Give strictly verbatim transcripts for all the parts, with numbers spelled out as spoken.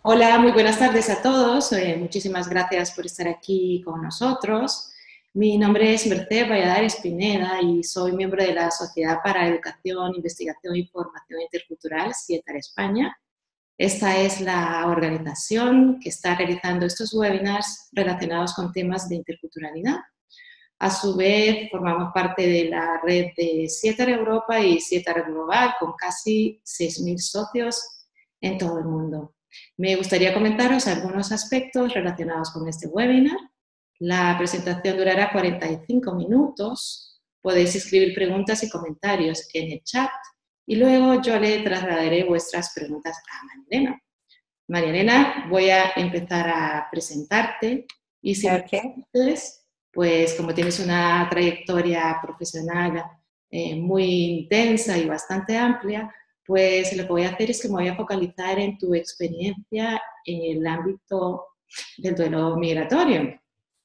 Hola, muy buenas tardes a todos. Eh, muchísimas gracias por estar aquí con nosotros. Mi nombre es Merced Valladares Pineda y soy miembro de la Sociedad para Educación, Investigación y Formación Intercultural, SIETAR España. Esta es la organización que está realizando estos webinars relacionados con temas de interculturalidad. A su vez, formamos parte de la red de SIETAR Europa y SIETAR Global, con casi seis mil socios en todo el mundo. Me gustaría comentaros algunos aspectos relacionados con este webinar. La presentación durará cuarenta y cinco minutos. Podéis escribir preguntas y comentarios en el chat y luego yo le trasladaré vuestras preguntas a María Elena. María Elena, voy a empezar a presentarte y si me Okay. permites, pues como tienes una trayectoria profesional eh, muy intensa y bastante amplia, pues lo que voy a hacer es que me voy a focalizar en tu experiencia en el ámbito del duelo migratorio.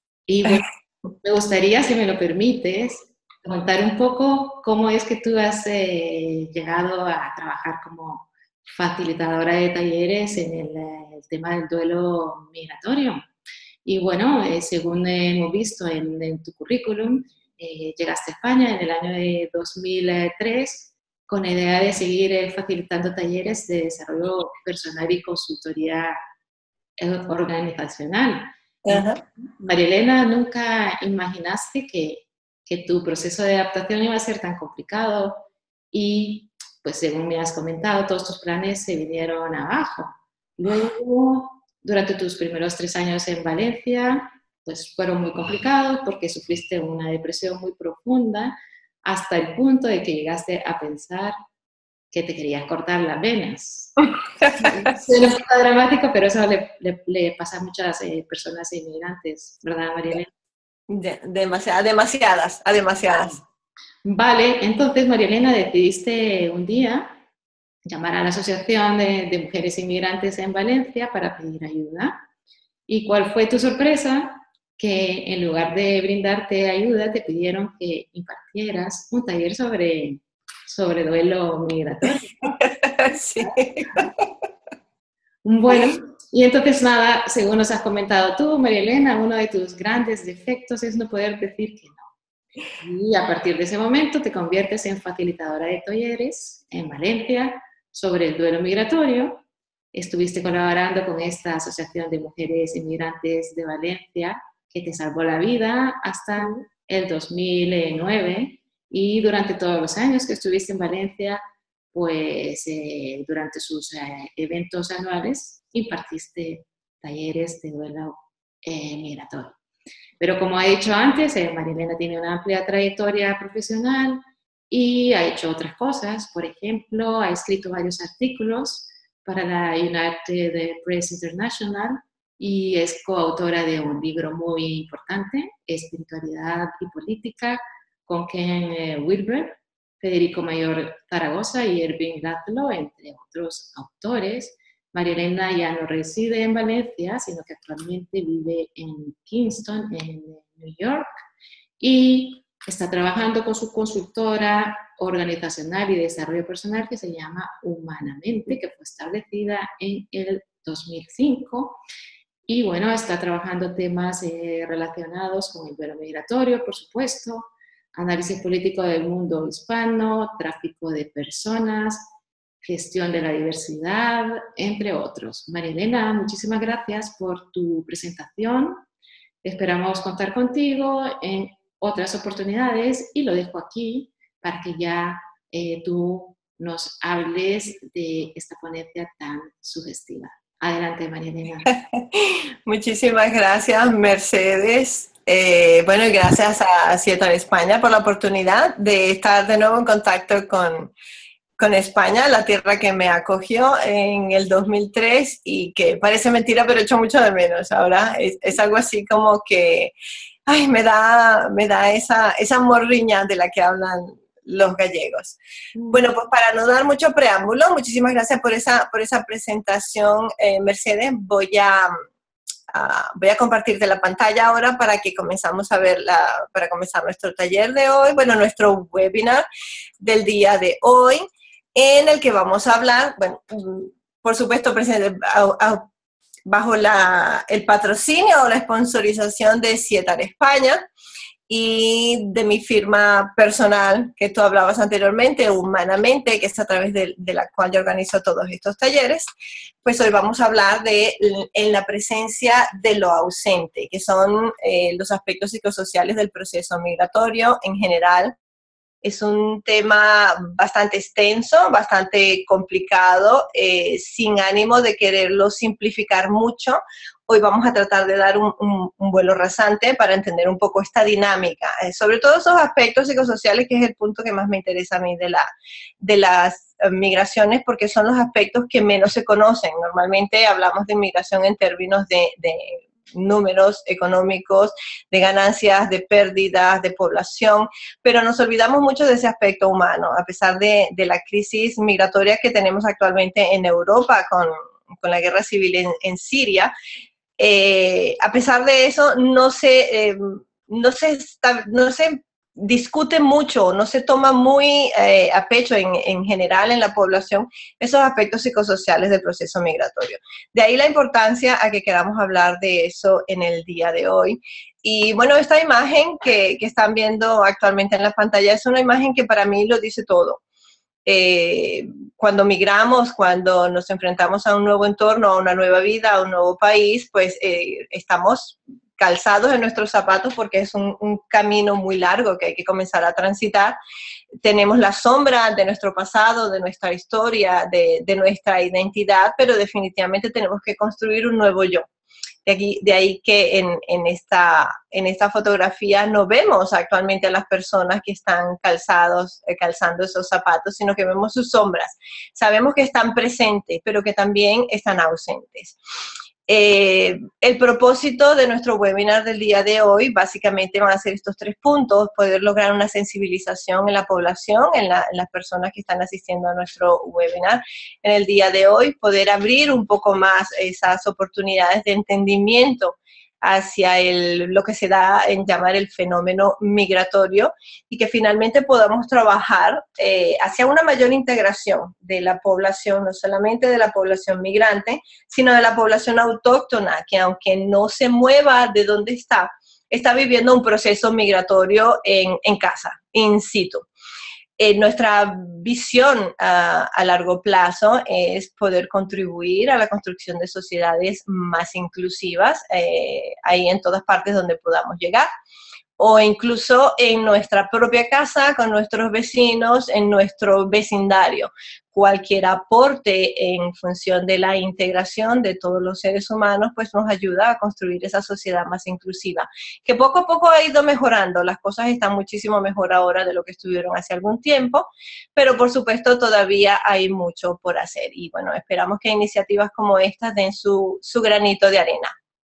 Y bueno, me gustaría, si me lo permites, contar un poco cómo es que tú has eh, llegado a trabajar como facilitadora de talleres en el, el tema del duelo migratorio. Y bueno, eh, según hemos visto en, en tu currículum, eh, llegaste a España en el año de dos mil tres con la idea de seguir eh, facilitando talleres de desarrollo personal y consultoría eh, organizacional. Ajá. María Elena, ¿nunca imaginaste que, que tu proceso de adaptación iba a ser tan complicado? Y, pues según me has comentado, todos tus planes se vinieron abajo. Luego, durante tus primeros tres años en Valencia, pues fueron muy complicados porque sufriste una depresión muy profunda hasta el punto de que llegaste a pensar que te querías cortar las venas. Suena un Sí. poco dramático, pero eso le, le, le pasa a muchas eh, personas inmigrantes, ¿verdad, Marielena? De- demasiadas, demasiadas, a demasiadas. Vale, entonces, Marielena, decidiste un día llamar a la Asociación de, de Mujeres Inmigrantes en Valencia para pedir ayuda. ¿Y cuál fue tu sorpresa? Que en lugar de brindarte ayuda, te pidieron que impartieras un taller sobre, sobre duelo migratorio. Sí. Bueno, y entonces nada, según nos has comentado tú, María Elena, uno de tus grandes defectos es no poder decir que no. Y a partir de ese momento te conviertes en facilitadora de talleres en Valencia sobre el duelo migratorio. Estuviste colaborando con esta Asociación de Mujeres Inmigrantes de Valencia que te salvó la vida hasta el dos mil nueve y durante todos los años que estuviste en Valencia, pues eh, durante sus eh, eventos anuales impartiste talleres de duelo eh, migratorio. Pero como he dicho antes, eh, Marilena tiene una amplia trayectoria profesional y ha hecho otras cosas. Por ejemplo, ha escrito varios artículos para la United Press International y es coautora de un libro muy importante, Espiritualidad y Política, con Ken eh, Wilber, Federico Mayor Zaragoza y Erving Laszlo, entre otros autores. María Elena ya no reside en Valencia, sino que actualmente vive en Kingston, en New York, y está trabajando con su consultora organizacional y desarrollo personal que se llama Humanamente, que fue establecida en el dos mil cinco. Y bueno, está trabajando temas eh, relacionados con el duelo migratorio, por supuesto, análisis político del mundo hispano, tráfico de personas, gestión de la diversidad, entre otros. Marilena, muchísimas gracias por tu presentación. Esperamos contar contigo en otras oportunidades y lo dejo aquí para que ya eh, tú nos hables de esta ponencia tan sugestiva. Adelante, Marilena. Muchísimas gracias, Mercedes. Eh, bueno, y gracias a Cietar España por la oportunidad de estar de nuevo en contacto con, con España, la tierra que me acogió en el dos mil tres y que parece mentira, pero echo mucho de menos. Ahora es, es algo así como que ay, me da, me da esa, esa morriña de la que hablan los gallegos. Bueno, pues para no dar mucho preámbulo, muchísimas gracias por esa, por esa presentación, eh, Mercedes. Voy a, a, voy a compartirte la pantalla ahora para que comenzamos a ver la, para comenzar nuestro taller de hoy, bueno, nuestro webinar del día de hoy, en el que vamos a hablar, bueno, por supuesto, bajo la, el patrocinio o la sponsorización de Cietar España y de mi firma personal, que tú hablabas anteriormente, Humanamente, que es a través de, de la cual yo organizo todos estos talleres. Pues hoy vamos a hablar de en la presencia de lo ausente, que son eh, los aspectos psicosociales del proceso migratorio en general. Es un tema bastante extenso, bastante complicado, eh, sin ánimo de quererlo simplificar mucho. Hoy vamos a tratar de dar un, un, un vuelo rasante para entender un poco esta dinámica, eh, sobre todo esos aspectos psicosociales, que es el punto que más me interesa a mí de, la, de las uh, migraciones, porque son los aspectos que menos se conocen. Normalmente hablamos de migración en términos de, de números económicos, de ganancias, de pérdidas, de población, pero nos olvidamos mucho de ese aspecto humano, a pesar de, de la crisis migratoria que tenemos actualmente en Europa con, con la guerra civil en, en Siria. Eh, a pesar de eso, no se, eh, no se, está, no se discute mucho, no se toma muy eh, a pecho en, en general en la población esos aspectos psicosociales del proceso migratorio. De ahí la importancia a que queramos hablar de eso en el día de hoy. Y bueno, esta imagen que, que están viendo actualmente en la pantalla es una imagen que para mí lo dice todo. Eh, cuando migramos, cuando nos enfrentamos a un nuevo entorno, a una nueva vida, a un nuevo país, pues eh, estamos calzados en nuestros zapatos porque es un, un camino muy largo que hay que comenzar a transitar. Tenemos la sombra de nuestro pasado, de nuestra historia, de, de nuestra identidad, pero definitivamente tenemos que construir un nuevo yo. De, aquí, de ahí que en, en, esta, en esta fotografía no vemos actualmente a las personas que están calzados, eh, calzando esos zapatos, sino que vemos sus sombras. Sabemos que están presentes, pero que también están ausentes. Eh, el propósito de nuestro webinar del día de hoy básicamente van a ser estos tres puntos: poder lograr una sensibilización en la población, en, la, en las personas que están asistiendo a nuestro webinar en el día de hoy, poder abrir un poco más esas oportunidades de entendimiento hacia el, lo que se da en llamar el fenómeno migratorio, y que finalmente podamos trabajar eh, hacia una mayor integración de la población, no solamente de la población migrante, sino de la población autóctona, que aunque no se mueva de donde está, está viviendo un proceso migratorio en, en casa, in situ. Eh, nuestra visión uh, a largo plazo es poder contribuir a la construcción de sociedades más inclusivas, eh, ahí en todas partes donde podamos llegar, o incluso en nuestra propia casa, con nuestros vecinos, en nuestro vecindario. Cualquier aporte en función de la integración de todos los seres humanos, pues nos ayuda a construir esa sociedad más inclusiva, que poco a poco ha ido mejorando. Las cosas están muchísimo mejor ahora de lo que estuvieron hace algún tiempo, pero por supuesto todavía hay mucho por hacer. Y bueno, esperamos que iniciativas como estas den su, su granito de arena.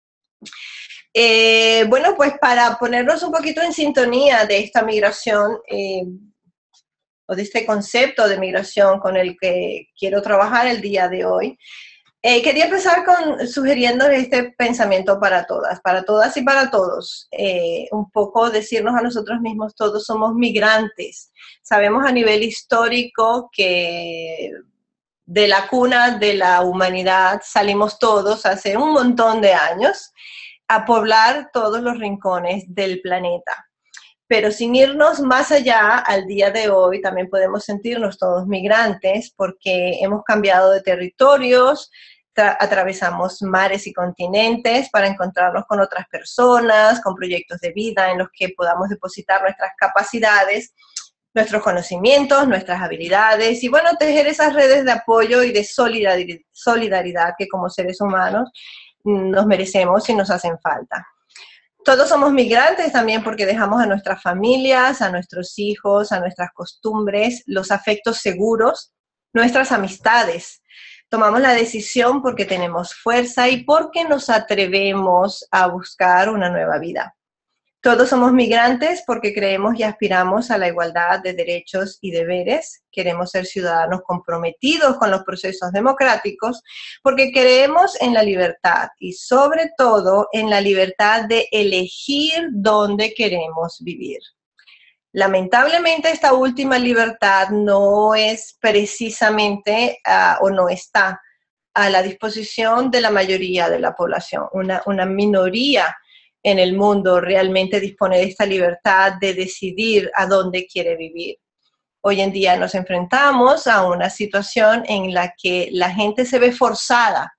Eh, bueno, pues para ponernos un poquito en sintonía de esta migración, eh, o de este concepto de migración con el que quiero trabajar el día de hoy, eh, quería empezar con sugiriendo este pensamiento para todas, para todas y para todos. Eh, un poco decirnos a nosotros mismos: todos somos migrantes. Sabemos a nivel histórico que de la cuna de la humanidad salimos todos hace un montón de años a poblar todos los rincones del planeta. Pero sin irnos más allá, al día de hoy también podemos sentirnos todos migrantes porque hemos cambiado de territorios, atravesamos mares y continentes para encontrarnos con otras personas, con proyectos de vida en los que podamos depositar nuestras capacidades, nuestros conocimientos, nuestras habilidades y, bueno, tejer esas redes de apoyo y de solidaridad que como seres humanos nos merecemos y nos hacen falta. Todos somos migrantes también porque dejamos a nuestras familias, a nuestros hijos, a nuestras costumbres, los afectos seguros, nuestras amistades. Tomamos la decisión porque tenemos fuerza y porque nos atrevemos a buscar una nueva vida. Todos somos migrantes porque creemos y aspiramos a la igualdad de derechos y deberes. Queremos ser ciudadanos comprometidos con los procesos democráticos porque creemos en la libertad y sobre todo en la libertad de elegir dónde queremos vivir. Lamentablemente esta última libertad no es precisamente uh, o no está a la disposición de la mayoría de la población. Una, una minoría en el mundo realmente dispone de esta libertad de decidir a dónde quiere vivir. Hoy en día nos enfrentamos a una situación en la que la gente se ve forzada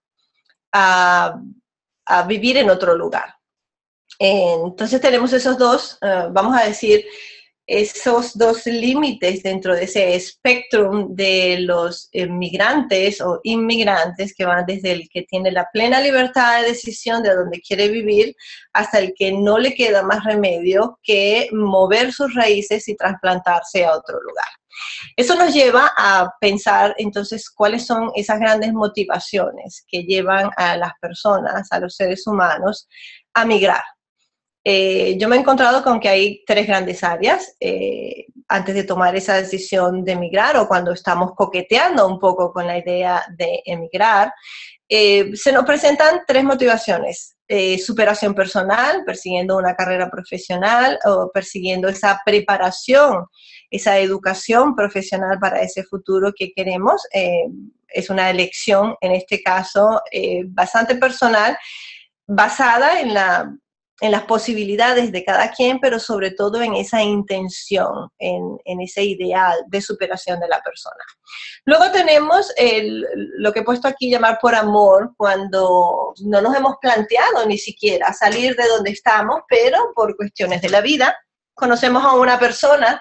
a, a vivir en otro lugar. Entonces tenemos esos dos, uh, vamos a decir, esos dos límites dentro de ese espectro de los migrantes o inmigrantes que van desde el que tiene la plena libertad de decisión de dónde quiere vivir hasta el que no le queda más remedio que mover sus raíces y trasplantarse a otro lugar. Eso nos lleva a pensar entonces cuáles son esas grandes motivaciones que llevan a las personas, a los seres humanos, a migrar. Eh, yo me he encontrado con que hay tres grandes áreas eh, antes de tomar esa decisión de emigrar o cuando estamos coqueteando un poco con la idea de emigrar. Eh, se nos presentan tres motivaciones. Eh, superación personal, persiguiendo una carrera profesional o persiguiendo esa preparación, esa educación profesional para ese futuro que queremos. Eh, es una elección, en este caso, eh, bastante personal, basada en la... en las posibilidades de cada quien, pero sobre todo en esa intención, en, en ese ideal de superación de la persona. Luego tenemos el, lo que he puesto aquí llamar por amor, cuando no nos hemos planteado ni siquiera salir de donde estamos, pero por cuestiones de la vida, conocemos a una persona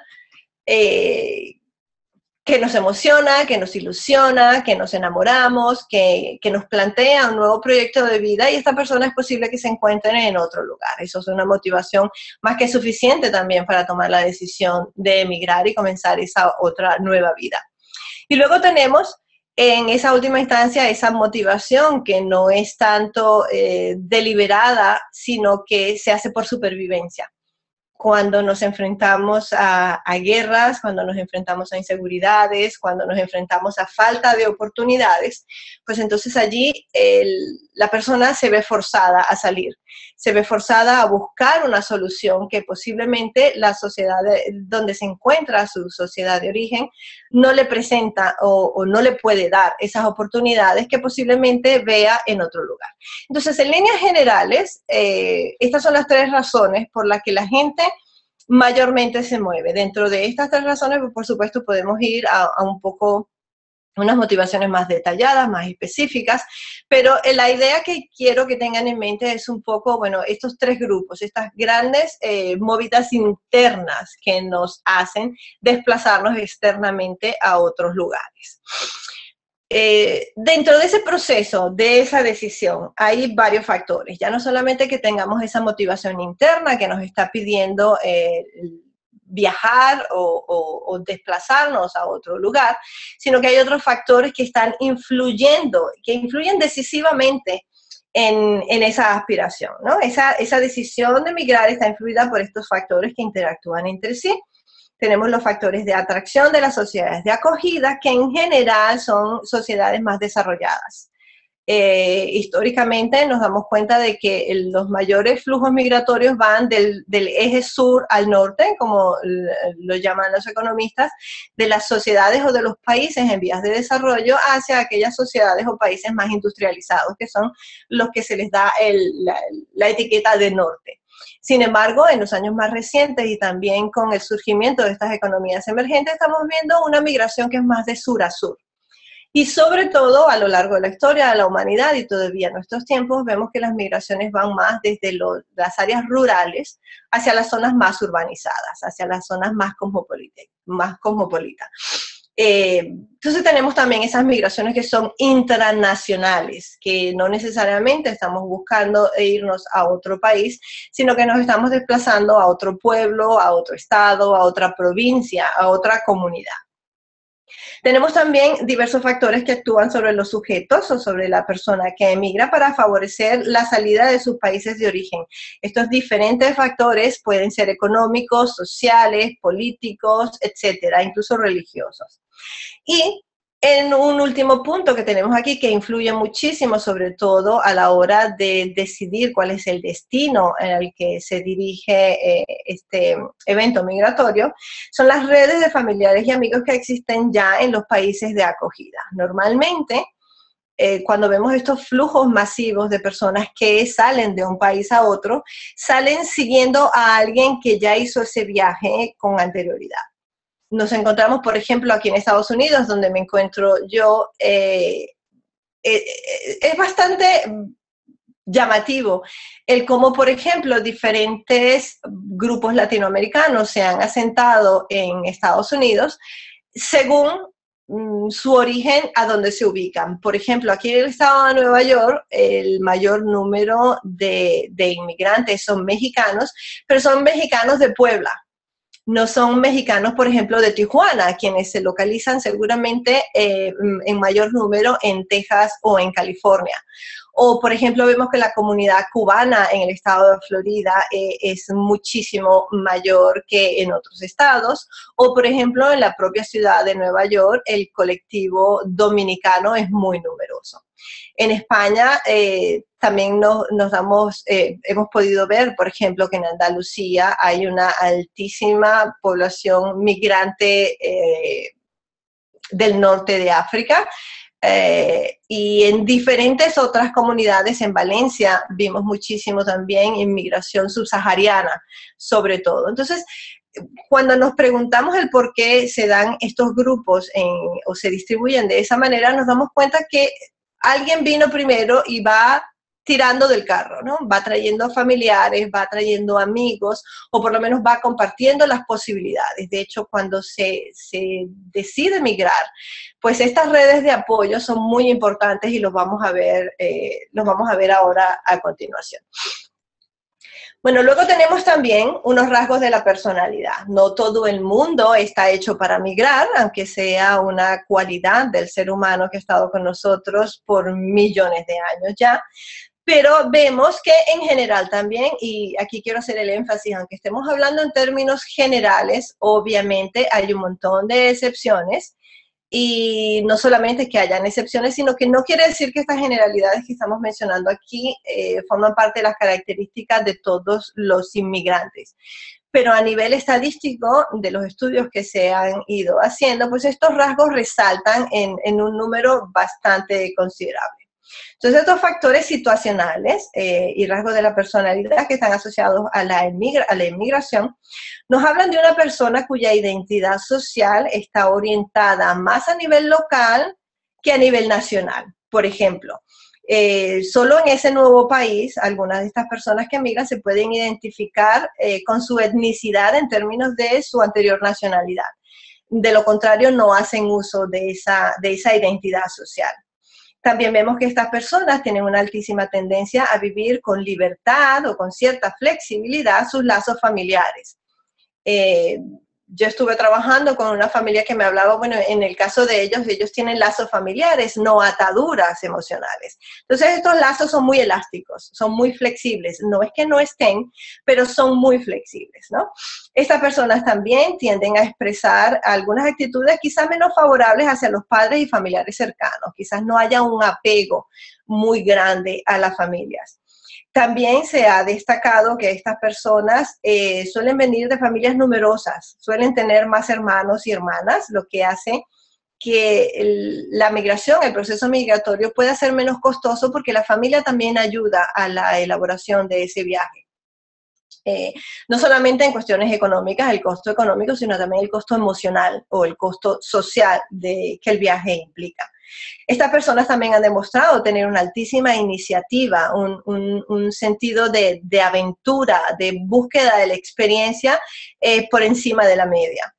eh, que nos emociona, que nos ilusiona, que nos enamoramos, que, que nos plantea un nuevo proyecto de vida y esta persona es posible que se encuentre en otro lugar. Eso es una motivación más que suficiente también para tomar la decisión de emigrar y comenzar esa otra nueva vida. Y luego tenemos en esa última instancia esa motivación que no es tanto eh, deliberada, sino que se hace por supervivencia. Cuando nos enfrentamos a, a guerras, cuando nos enfrentamos a inseguridades, cuando nos enfrentamos a falta de oportunidades, pues entonces allí el, la persona se ve forzada a salir, se ve forzada a buscar una solución que posiblemente la sociedad de, donde se encuentra su sociedad de origen no le presenta o, o no le puede dar esas oportunidades que posiblemente vea en otro lugar. Entonces, en líneas generales, eh, estas son las tres razones por las que la gente mayormente se mueve. Dentro de estas tres razones, por supuesto, podemos ir a, a un poco unas motivaciones más detalladas, más específicas, pero la idea que quiero que tengan en mente es un poco, bueno, estos tres grupos, estas grandes eh, movidas internas que nos hacen desplazarnos externamente a otros lugares. Eh, dentro de ese proceso, de esa decisión, hay varios factores. Ya no solamente que tengamos esa motivación interna que nos está pidiendo eh, viajar o, o, o desplazarnos a otro lugar, sino que hay otros factores que están influyendo, que influyen decisivamente en, en esa aspiración, ¿no? Esa, esa decisión de migrar está influida por estos factores que interactúan entre sí. Tenemos los factores de atracción de las sociedades de acogida, que en general son sociedades más desarrolladas. Eh, históricamente nos damos cuenta de que el, los mayores flujos migratorios van del, del eje sur al norte, como lo llaman los economistas, de las sociedades o de los países en vías de desarrollo hacia aquellas sociedades o países más industrializados, que son los que se les da el, la, la etiqueta de norte. Sin embargo, en los años más recientes y también con el surgimiento de estas economías emergentes, estamos viendo una migración que es más de sur a sur. Y sobre todo, a lo largo de la historia de la humanidad y todavía en nuestros tiempos, vemos que las migraciones van más desde lo, las áreas rurales hacia las zonas más urbanizadas, hacia las zonas más cosmopolitas. Más cosmopolitas. Eh, entonces tenemos también esas migraciones que son intranacionales, que no necesariamente estamos buscando irnos a otro país, sino que nos estamos desplazando a otro pueblo, a otro estado, a otra provincia, a otra comunidad. Tenemos también diversos factores que actúan sobre los sujetos o sobre la persona que emigra para favorecer la salida de sus países de origen. Estos diferentes factores pueden ser económicos, sociales, políticos, etcétera, incluso religiosos. Y en un último punto que tenemos aquí que influye muchísimo, sobre todo a la hora de decidir cuál es el destino al que se dirige eh, este evento migratorio, son las redes de familiares y amigos que existen ya en los países de acogida. Normalmente, eh, cuando vemos estos flujos masivos de personas que salen de un país a otro, salen siguiendo a alguien que ya hizo ese viaje con anterioridad. Nos encontramos, por ejemplo, aquí en Estados Unidos, donde me encuentro yo, eh, eh, es bastante llamativo el cómo, por ejemplo, diferentes grupos latinoamericanos se han asentado en Estados Unidos según mm, su origen, a donde se ubican. Por ejemplo, aquí en el estado de Nueva York, el mayor número de, de inmigrantes son mexicanos, pero son mexicanos de Puebla. No son mexicanos, por ejemplo, de Tijuana, quienes se localizan seguramente eh, en mayor número en Texas o en California. O, por ejemplo, vemos que la comunidad cubana en el estado de Florida eh, es muchísimo mayor que en otros estados. O, por ejemplo, en la propia ciudad de Nueva York, el colectivo dominicano es muy numeroso. En España eh, también nos, nos damos, eh, hemos podido ver, por ejemplo, que en Andalucía hay una altísima población migrante eh, del norte de África. Eh, y en diferentes otras comunidades, en Valencia, vimos muchísimo también inmigración subsahariana, sobre todo. Entonces, cuando nos preguntamos el por qué se dan estos grupos en, o se distribuyen de esa manera, nos damos cuenta que alguien vino primero y va tirando del carro, ¿no? Va trayendo familiares, va trayendo amigos, o por lo menos va compartiendo las posibilidades. De hecho, cuando se, se decide migrar, pues estas redes de apoyo son muy importantes y los vamos a ver, eh, los vamos a ver ahora a continuación. Bueno, luego tenemos también unos rasgos de la personalidad. No todo el mundo está hecho para migrar, aunque sea una cualidad del ser humano que ha estado con nosotros por millones de años ya. Pero vemos que en general también, y aquí quiero hacer el énfasis, aunque estemos hablando en términos generales, obviamente hay un montón de excepciones. Y no solamente que hayan excepciones, sino que no quiere decir que estas generalidades que estamos mencionando aquí eh, forman parte de las características de todos los inmigrantes. Pero a nivel estadístico, de los estudios que se han ido haciendo, pues estos rasgos resaltan en, en un número bastante considerable. Entonces, estos factores situacionales eh, y rasgos de la personalidad que están asociados a la, emigra a la inmigración nos hablan de una persona cuya identidad social está orientada más a nivel local que a nivel nacional. Por ejemplo, eh, solo en ese nuevo país, algunas de estas personas que emigran se pueden identificar eh, con su etnicidad en términos de su anterior nacionalidad. De lo contrario, no hacen uso de esa, de esa identidad social. También vemos que estas personas tienen una altísima tendencia a vivir con libertad o con cierta flexibilidad sus lazos familiares. Eh, yo estuve trabajando con una familia que me hablaba, bueno, en el caso de ellos, ellos tienen lazos familiares, no ataduras emocionales. Entonces, estos lazos son muy elásticos, son muy flexibles. No es que no estén, pero son muy flexibles, ¿no? Estas personas también tienden a expresar algunas actitudes quizás menos favorables hacia los padres y familiares cercanos. Quizás no haya un apego muy grande a las familias. También se ha destacado que estas personas eh, suelen venir de familias numerosas, suelen tener más hermanos y hermanas, lo que hace que el, la migración, el proceso migratorio pueda ser menos costoso porque la familia también ayuda a la elaboración de ese viaje. Eh, no solamente en cuestiones económicas, el costo económico, sino también el costo emocional o el costo social de, que el viaje implica. Estas personas también han demostrado tener una altísima iniciativa, un, un, un sentido de, de aventura, de búsqueda de la experiencia eh, por encima de la media.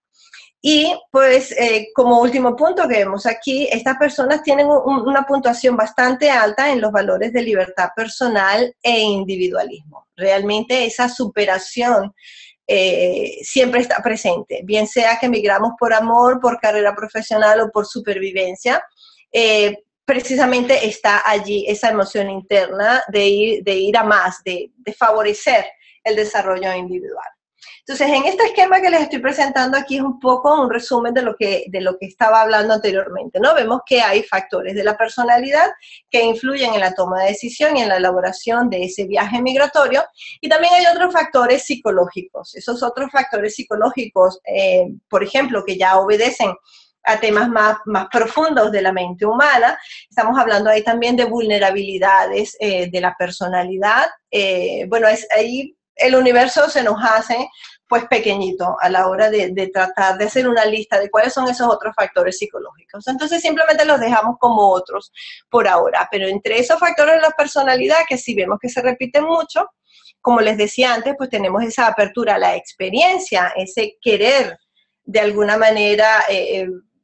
Y pues eh, como último punto que vemos aquí, estas personas tienen un, una puntuación bastante alta en los valores de libertad personal e individualismo. Realmente esa superación eh, siempre está presente, bien sea que emigramos por amor, por carrera profesional o por supervivencia. Eh, precisamente está allí esa emoción interna de ir, de ir a más, de, de favorecer el desarrollo individual. Entonces, en este esquema que les estoy presentando aquí es un poco un resumen de lo que, de lo que estaba hablando anteriormente, ¿no? Vemos que hay factores de la personalidad que influyen en la toma de decisión y en la elaboración de ese viaje migratorio, y también hay otros factores psicológicos. Esos otros factores psicológicos, eh, por ejemplo, que ya obedecen a temas más, más profundos de la mente humana. Estamos hablando ahí también de vulnerabilidades eh, de la personalidad. Eh, bueno, es, ahí el universo se nos hace pues pequeñito a la hora de, de tratar de hacer una lista de cuáles son esos otros factores psicológicos. Entonces simplemente los dejamos como otros por ahora, pero entre esos factores de la personalidad que sí vemos que se repiten mucho, como les decía antes, pues tenemos esa apertura a la experiencia, ese querer de alguna manera eh,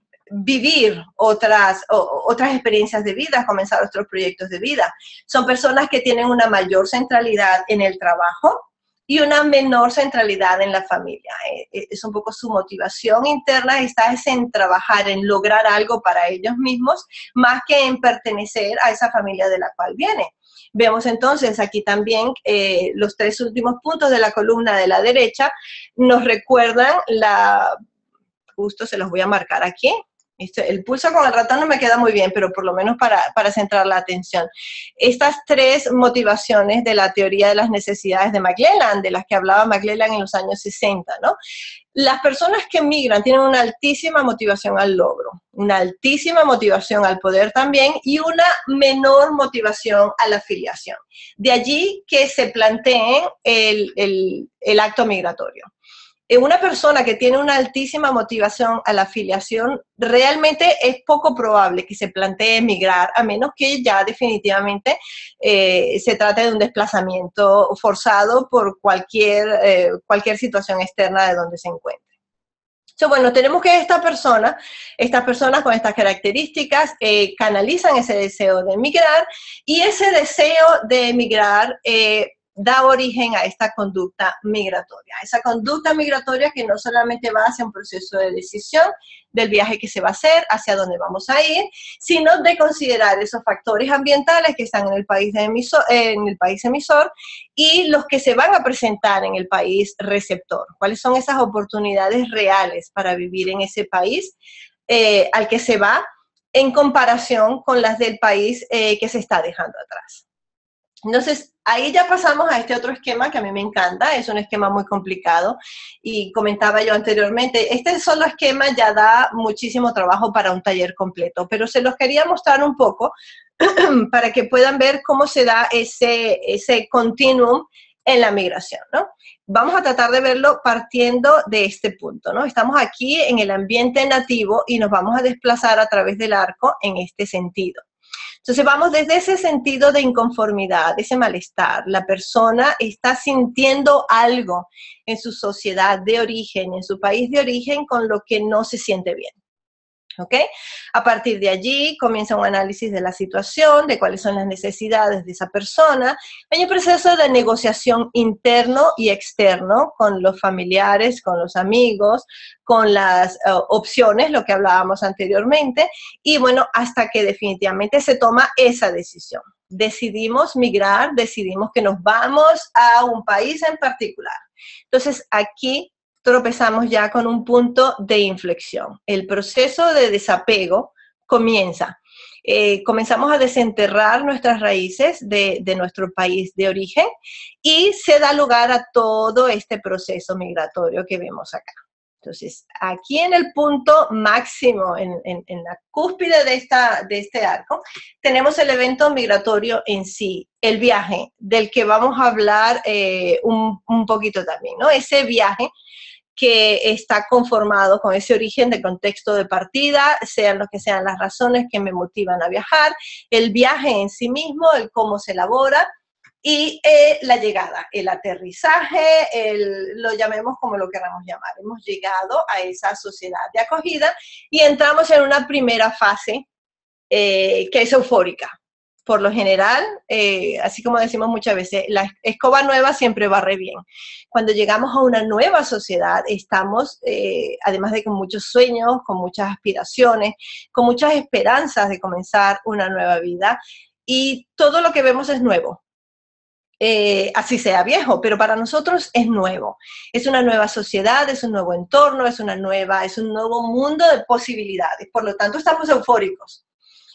vivir otras, o, otras experiencias de vida, comenzar otros proyectos de vida. Son personas que tienen una mayor centralidad en el trabajo y una menor centralidad en la familia. Es un poco su motivación interna, está en trabajar, en lograr algo para ellos mismos, más que en pertenecer a esa familia de la cual viene. Vemos entonces aquí también eh, los tres últimos puntos de la columna de la derecha, nos recuerdan la, justo se los voy a marcar aquí. El pulso con el ratón no me queda muy bien, pero por lo menos para, para centrar la atención. Estas tres motivaciones de la teoría de las necesidades de McClelland, de las que hablaba McClelland en los años sesenta, ¿no? Las personas que migran tienen una altísima motivación al logro, una altísima motivación al poder también y una menor motivación a la afiliación. De allí que se planteen el, el, el acto migratorio. Una persona que tiene una altísima motivación a la afiliación, realmente es poco probable que se plantee emigrar, a menos que ya definitivamente eh, se trate de un desplazamiento forzado por cualquier, eh, cualquier situación externa de donde se encuentre. So, bueno, tenemos que esta persona, estas personas con estas características eh, canalizan ese deseo de emigrar y ese deseo de emigrar eh, da origen a esta conducta migratoria. Esa conducta migratoria que no solamente va hacia un proceso de decisión del viaje que se va a hacer, hacia dónde vamos a ir, sino de considerar esos factores ambientales que están en el país, de emisor, en el país emisor y los que se van a presentar en el país receptor. ¿Cuáles son esas oportunidades reales para vivir en ese país eh, al que se va en comparación con las del país eh, que se está dejando atrás? Entonces, ahí ya pasamos a este otro esquema que a mí me encanta, es un esquema muy complicado y comentaba yo anteriormente, este solo esquema ya da muchísimo trabajo para un taller completo, pero se los quería mostrar un poco para que puedan ver cómo se da ese, ese continuum en la migración, ¿no? Vamos a tratar de verlo partiendo de este punto, ¿no? Estamos aquí en el ambiente nativo y nos vamos a desplazar a través del arco en este sentido. Entonces vamos desde ese sentido de inconformidad, ese malestar. La persona está sintiendo algo en su sociedad de origen, en su país de origen, con lo que no se siente bien. ¿Ok? A partir de allí comienza un análisis de la situación, de cuáles son las necesidades de esa persona. Hay un proceso de negociación interno y externo con los familiares, con los amigos, con las uh, opciones, lo que hablábamos anteriormente, y bueno, hasta que definitivamente se toma esa decisión. Decidimos migrar, decidimos que nos vamos a un país en particular. Entonces, aquí tropezamos ya con un punto de inflexión. El proceso de desapego comienza. Eh, comenzamos a desenterrar nuestras raíces de, de nuestro país de origen y se da lugar a todo este proceso migratorio que vemos acá. Entonces, aquí en el punto máximo, en, en, en la cúspide de, esta, de este arco, tenemos el evento migratorio en sí, el viaje, del que vamos a hablar eh, un, un poquito también, ¿no? Ese viaje que está conformado con ese origen de contexto de partida, sean lo que sean las razones que me motivan a viajar, el viaje en sí mismo, el cómo se elabora, y eh, la llegada, el aterrizaje, el, lo llamemos como lo queramos llamar. Hemos llegado a esa sociedad de acogida y entramos en una primera fase eh, que es eufórica. Por lo general, eh, así como decimos muchas veces, la escoba nueva siempre barre bien. Cuando llegamos a una nueva sociedad, estamos, eh, además de con muchos sueños, con muchas aspiraciones, con muchas esperanzas de comenzar una nueva vida, y todo lo que vemos es nuevo. Eh, así sea viejo, pero para nosotros es nuevo. Es una nueva sociedad, es un nuevo entorno, es una nueva, es un nuevo mundo de posibilidades. Por lo tanto, estamos eufóricos.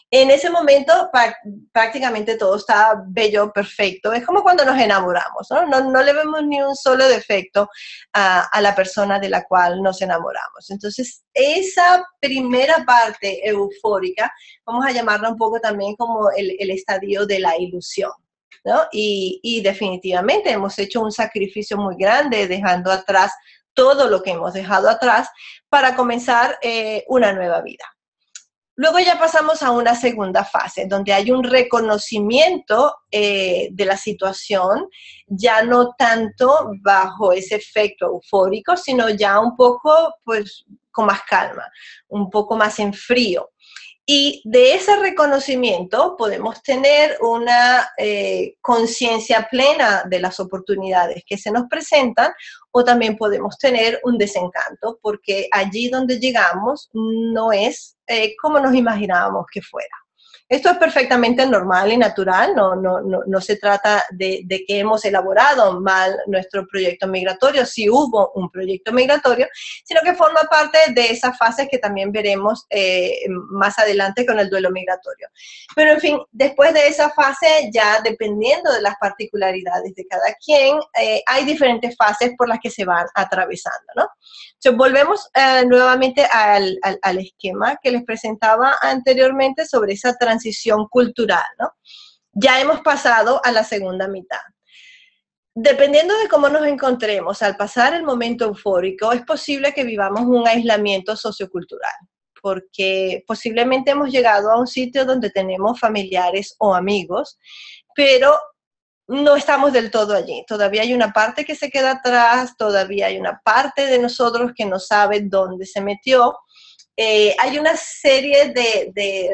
En ese momento prácticamente todo está bello, perfecto. Es como cuando nos enamoramos, ¿no? No, no le vemos ni un solo defecto a, a la persona de la cual nos enamoramos. Entonces, esa primera parte eufórica, vamos a llamarla un poco también como el, el estadio de la ilusión, ¿no? Y, y definitivamente hemos hecho un sacrificio muy grande dejando atrás todo lo que hemos dejado atrás para comenzar eh, una nueva vida. Luego ya pasamos a una segunda fase, donde hay un reconocimiento eh, de la situación, ya no tanto bajo ese efecto eufórico, sino ya un poco, pues, con más calma, un poco más en frío. Y de ese reconocimiento podemos tener una eh, conciencia plena de las oportunidades que se nos presentan, o también podemos tener un desencanto, porque allí donde llegamos no es eh, como nos imaginábamos que fuera. Esto es perfectamente normal y natural, no, no, no, no se trata de, de que hemos elaborado mal nuestro proyecto migratorio, si hubo un proyecto migratorio, sino que forma parte de esas fases que también veremos eh, más adelante con el duelo migratorio. Pero en fin, después de esa fase, ya dependiendo de las particularidades de cada quien, eh, hay diferentes fases por las que se van atravesando, ¿no? Entonces, volvemos eh, nuevamente al, al, al esquema que les presentaba anteriormente sobre esa transición cultural, ¿no? Ya hemos pasado a la segunda mitad. Dependiendo de cómo nos encontremos al pasar el momento eufórico, es posible que vivamos un aislamiento sociocultural, porque posiblemente hemos llegado a un sitio donde tenemos familiares o amigos, pero no estamos del todo allí. Todavía hay una parte que se queda atrás, todavía hay una parte de nosotros que no sabe dónde se metió. Eh, hay una serie de, de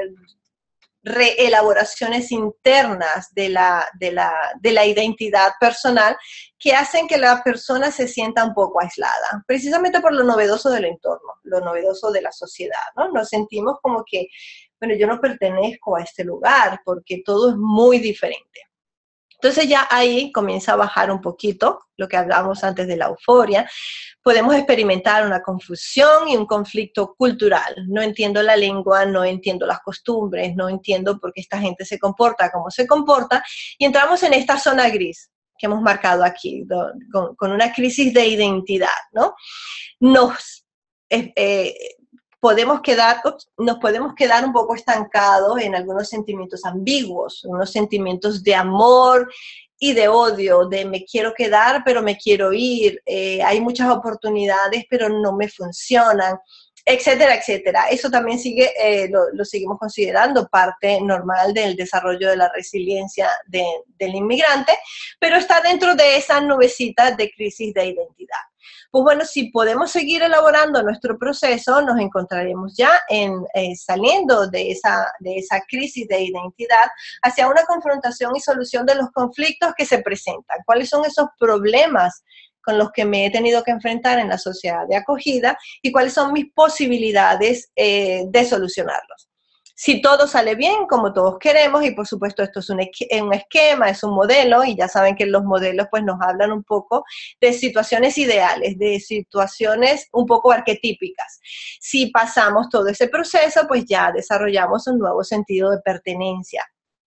reelaboraciones internas de la, de, la, de la identidad personal que hacen que la persona se sienta un poco aislada, precisamente por lo novedoso del entorno, lo novedoso de la sociedad, ¿no? Nos sentimos como que, bueno, yo no pertenezco a este lugar porque todo es muy diferente. Entonces ya ahí comienza a bajar un poquito lo que hablábamos antes de la euforia. Podemos experimentar una confusión y un conflicto cultural. No entiendo la lengua, no entiendo las costumbres, no entiendo por qué esta gente se comporta como se comporta. Y entramos en esta zona gris que hemos marcado aquí, con, con una crisis de identidad, ¿no? Nos... Eh, eh, Podemos quedar, nos podemos quedar un poco estancados en algunos sentimientos ambiguos, unos sentimientos de amor y de odio, de me quiero quedar pero me quiero ir, eh, hay muchas oportunidades pero no me funcionan, etcétera, etcétera. Eso también sigue, eh, lo, lo seguimos considerando parte normal del desarrollo de la resiliencia de, del inmigrante, pero está dentro de esa nubecita de crisis de identidad. Pues bueno, si podemos seguir elaborando nuestro proceso, nos encontraremos ya en, eh, saliendo de esa, de esa crisis de identidad hacia una confrontación y solución de los conflictos que se presentan. ¿Cuáles son esos problemas con los que me he tenido que enfrentar en la sociedad de acogida y cuáles son mis posibilidades eh, de solucionarlos? Si todo sale bien, como todos queremos, y por supuesto esto es un, un esquema, es un modelo, y ya saben que los modelos pues nos hablan un poco de situaciones ideales, de situaciones un poco arquetípicas. Si pasamos todo ese proceso, pues ya desarrollamos un nuevo sentido de pertenencia.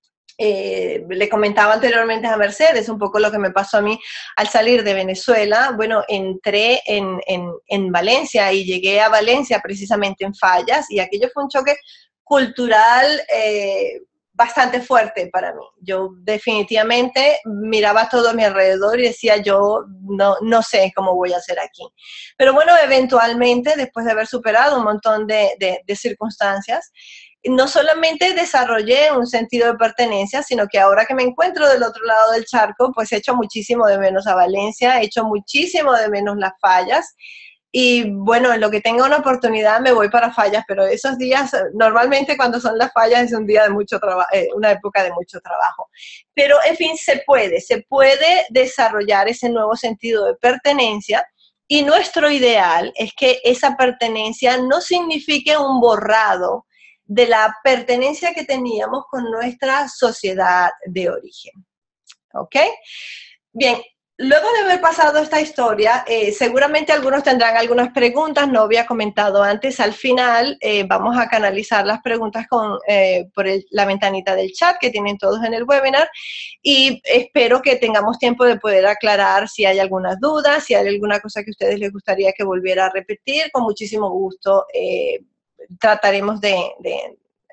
Eh, le comentaba anteriormente a Mercedes un poco lo que me pasó a mí al salir de Venezuela. Bueno, entré en, en, en Valencia y llegué a Valencia precisamente en Fallas, y aquello fue un choque cultural eh, bastante fuerte para mí. Yo definitivamente miraba todo a mi alrededor y decía, yo no, no sé cómo voy a hacer aquí. Pero bueno, eventualmente, después de haber superado un montón de, de, de circunstancias, no solamente desarrollé un sentido de pertenencia, sino que ahora que me encuentro del otro lado del charco, pues echo muchísimo de menos a Valencia, echo muchísimo de menos las Fallas. Y bueno, en lo que tenga una oportunidad me voy para Fallas, pero esos días, normalmente cuando son las Fallas es un día de mucho trabajo, eh, una época de mucho trabajo. Pero en fin, se puede, se puede desarrollar ese nuevo sentido de pertenencia, y nuestro ideal es que esa pertenencia no signifique un borrado de la pertenencia que teníamos con nuestra sociedad de origen. ¿Ok? Bien. luego de haber pasado esta historia, eh, seguramente algunos tendrán algunas preguntas, no había comentado antes, al final eh, vamos a canalizar las preguntas con, eh, por el, la ventanita del chat que tienen todos en el webinar y espero que tengamos tiempo de poder aclarar si hay algunas dudas, si hay alguna cosa que a ustedes les gustaría que volviera a repetir, con muchísimo gusto eh, trataremos de... de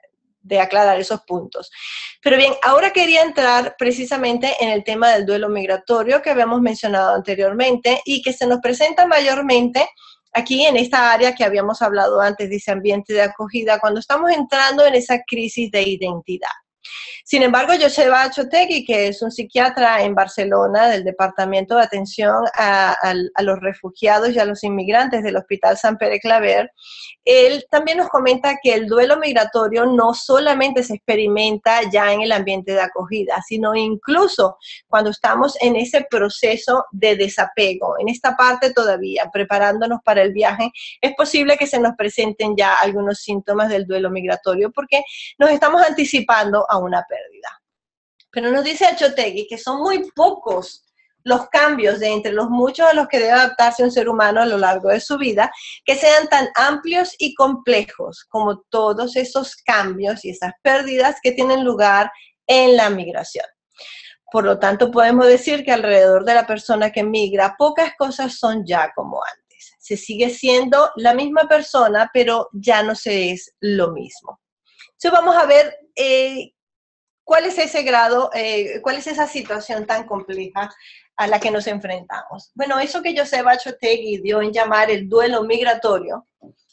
de aclarar esos puntos. Pero bien, ahora quería entrar precisamente en el tema del duelo migratorio que habíamos mencionado anteriormente y que se nos presenta mayormente aquí en esta área que habíamos hablado antes de ese ambiente de acogida, cuando estamos entrando en esa crisis de identidad. Sin embargo, Joseba Achotegui, que es un psiquiatra en Barcelona del Departamento de Atención a, a, a los Refugiados y a los Inmigrantes del Hospital Sant Pere Claver, él también nos comenta que el duelo migratorio no solamente se experimenta ya en el ambiente de acogida, sino incluso cuando estamos en ese proceso de desapego, en esta parte todavía, preparándonos para el viaje, es posible que se nos presenten ya algunos síntomas del duelo migratorio porque nos estamos anticipando a una pérdida. Pero nos dice Achotegui que son muy pocos los cambios de entre los muchos a los que debe adaptarse un ser humano a lo largo de su vida, que sean tan amplios y complejos como todos esos cambios y esas pérdidas que tienen lugar en la migración. Por lo tanto, podemos decir que alrededor de la persona que migra, pocas cosas son ya como antes. Se sigue siendo la misma persona, pero ya no se es lo mismo. Entonces vamos a ver eh, cuál es ese grado, eh, cuál es esa situación tan compleja a la que nos enfrentamos. Bueno, eso que Joseba Achotegui dio en llamar el duelo migratorio,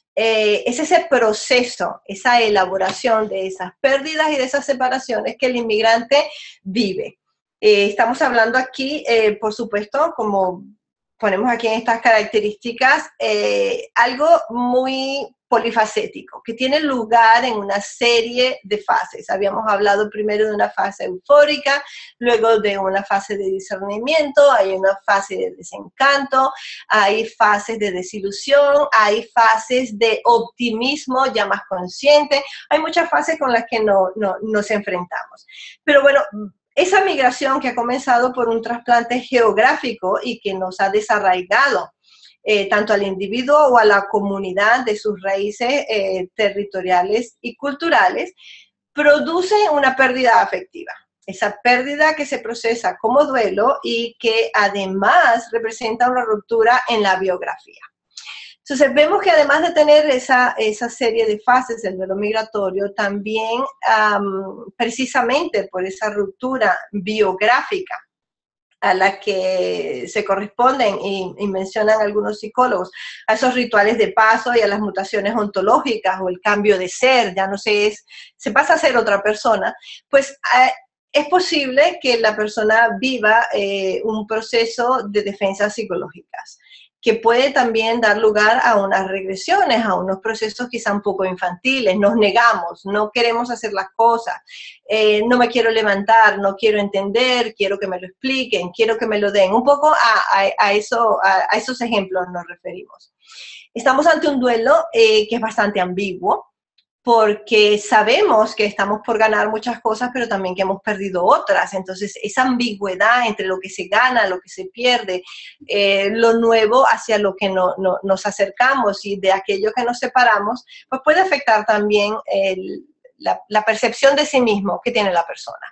eh, es ese proceso, esa elaboración de esas pérdidas y de esas separaciones que el inmigrante vive. Eh, estamos hablando aquí, eh, por supuesto, como ponemos aquí en estas características, eh, algo muy polifacético, que tiene lugar en una serie de fases. Habíamos hablado primero de una fase eufórica, luego de una fase de discernimiento, hay una fase de desencanto, hay fases de desilusión, hay fases de optimismo ya más consciente, hay muchas fases con las que no, no, nos enfrentamos. Pero bueno, esa migración que ha comenzado por un trasplante geográfico y que nos ha desarraigado Eh, tanto al individuo o a la comunidad de sus raíces eh, territoriales y culturales, produce una pérdida afectiva. Esa pérdida que se procesa como duelo y que además representa una ruptura en la biografía. Entonces vemos que además de tener esa, esa serie de fases del duelo migratorio, también um, precisamente por esa ruptura biográfica a la que se corresponden y, y mencionan algunos psicólogos, a esos rituales de paso y a las mutaciones ontológicas o el cambio de ser, ya no se es, se pasa a ser otra persona, pues eh, es posible que la persona viva eh, un proceso de defensas psicológicas, que puede también dar lugar a unas regresiones, a unos procesos quizá un poco infantiles, nos negamos, no queremos hacer las cosas, eh, no me quiero levantar, no quiero entender, quiero que me lo expliquen, quiero que me lo den. Un poco a, a, a, eso, a, a esos ejemplos nos referimos. Estamos ante un duelo eh, que es bastante ambiguo, porque sabemos que estamos por ganar muchas cosas, pero también que hemos perdido otras. Entonces, esa ambigüedad entre lo que se gana, lo que se pierde, eh, lo nuevo hacia lo que no, no, nos acercamos y de aquello que nos separamos, pues puede afectar también el, la, la percepción de sí mismo que tiene la persona.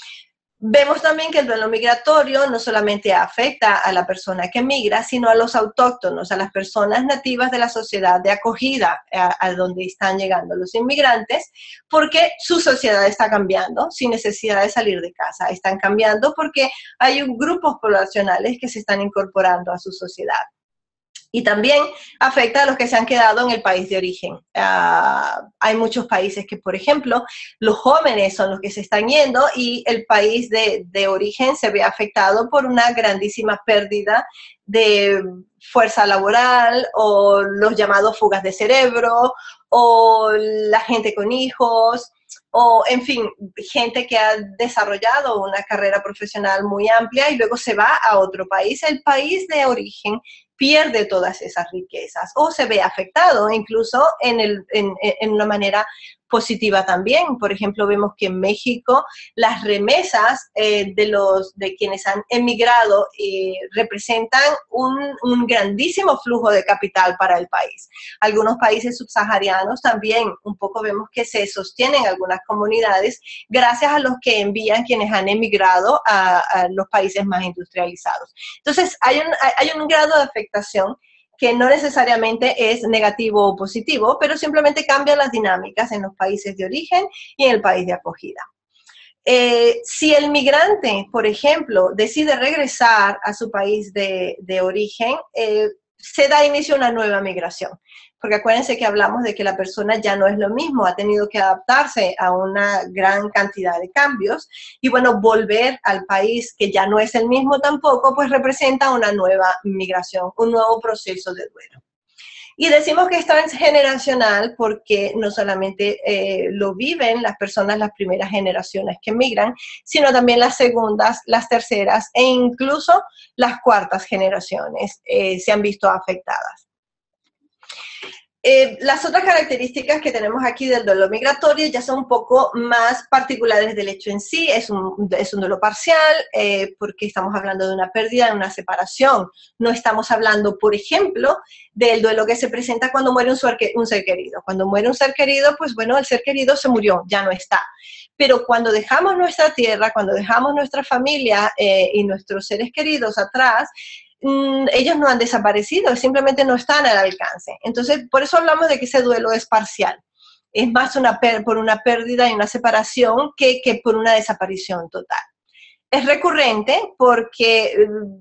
Vemos también que el duelo migratorio no solamente afecta a la persona que migra, sino a los autóctonos, a las personas nativas de la sociedad de acogida a, a donde están llegando los inmigrantes, porque su sociedad está cambiando sin necesidad de salir de casa. Están cambiando porque hay un, grupos poblacionales que se están incorporando a su sociedad. Y también afecta a los que se han quedado en el país de origen. Uh, hay muchos países que, por ejemplo, los jóvenes son los que se están yendo y el país de, de origen se ve afectado por una grandísima pérdida de fuerza laboral o los llamados fugas de cerebro o la gente con hijos o, en fin, gente que ha desarrollado una carrera profesional muy amplia y luego se va a otro país. El país de origen pierde todas esas riquezas o se ve afectado incluso en, el, en, en una manera positiva también. Por ejemplo, vemos que en México las remesas eh, de, los, de quienes han emigrado eh, representan un, un grandísimo flujo de capital para el país. Algunos países subsaharianos también un poco vemos que se sostienen algunas comunidades gracias a los que envían quienes han emigrado a, a los países más industrializados. Entonces, hay un, hay un grado de afectación que no necesariamente es negativo o positivo, pero simplemente cambia las dinámicas en los países de origen y en el país de acogida. Eh, si el migrante, por ejemplo, decide regresar a su país de, de origen, eh, se da inicio a una nueva migración. Porque acuérdense que hablamos de que la persona ya no es lo mismo, ha tenido que adaptarse a una gran cantidad de cambios y bueno, volver al país que ya no es el mismo tampoco, pues representa una nueva migración, un nuevo proceso de duelo. Y decimos que es transgeneracional porque no solamente eh, lo viven las personas, las primeras generaciones que migran, sino también las segundas, las terceras e incluso las cuartas generaciones eh, se han visto afectadas. Eh, las otras características que tenemos aquí del duelo migratorio ya son un poco más particulares del hecho en sí. Es un, es un duelo parcial eh, porque estamos hablando de una pérdida, de una separación. No estamos hablando, por ejemplo, del duelo que se presenta cuando muere un ser, un ser querido. Cuando muere un ser querido, pues bueno, el ser querido se murió, ya no está. Pero cuando dejamos nuestra tierra, cuando dejamos nuestra familia eh, y nuestros seres queridos atrás, ellos no han desaparecido, simplemente no están al alcance. Entonces, por eso hablamos de que ese duelo es parcial. Es más una por una pérdida y una separación que, que por una desaparición total. Es recurrente porque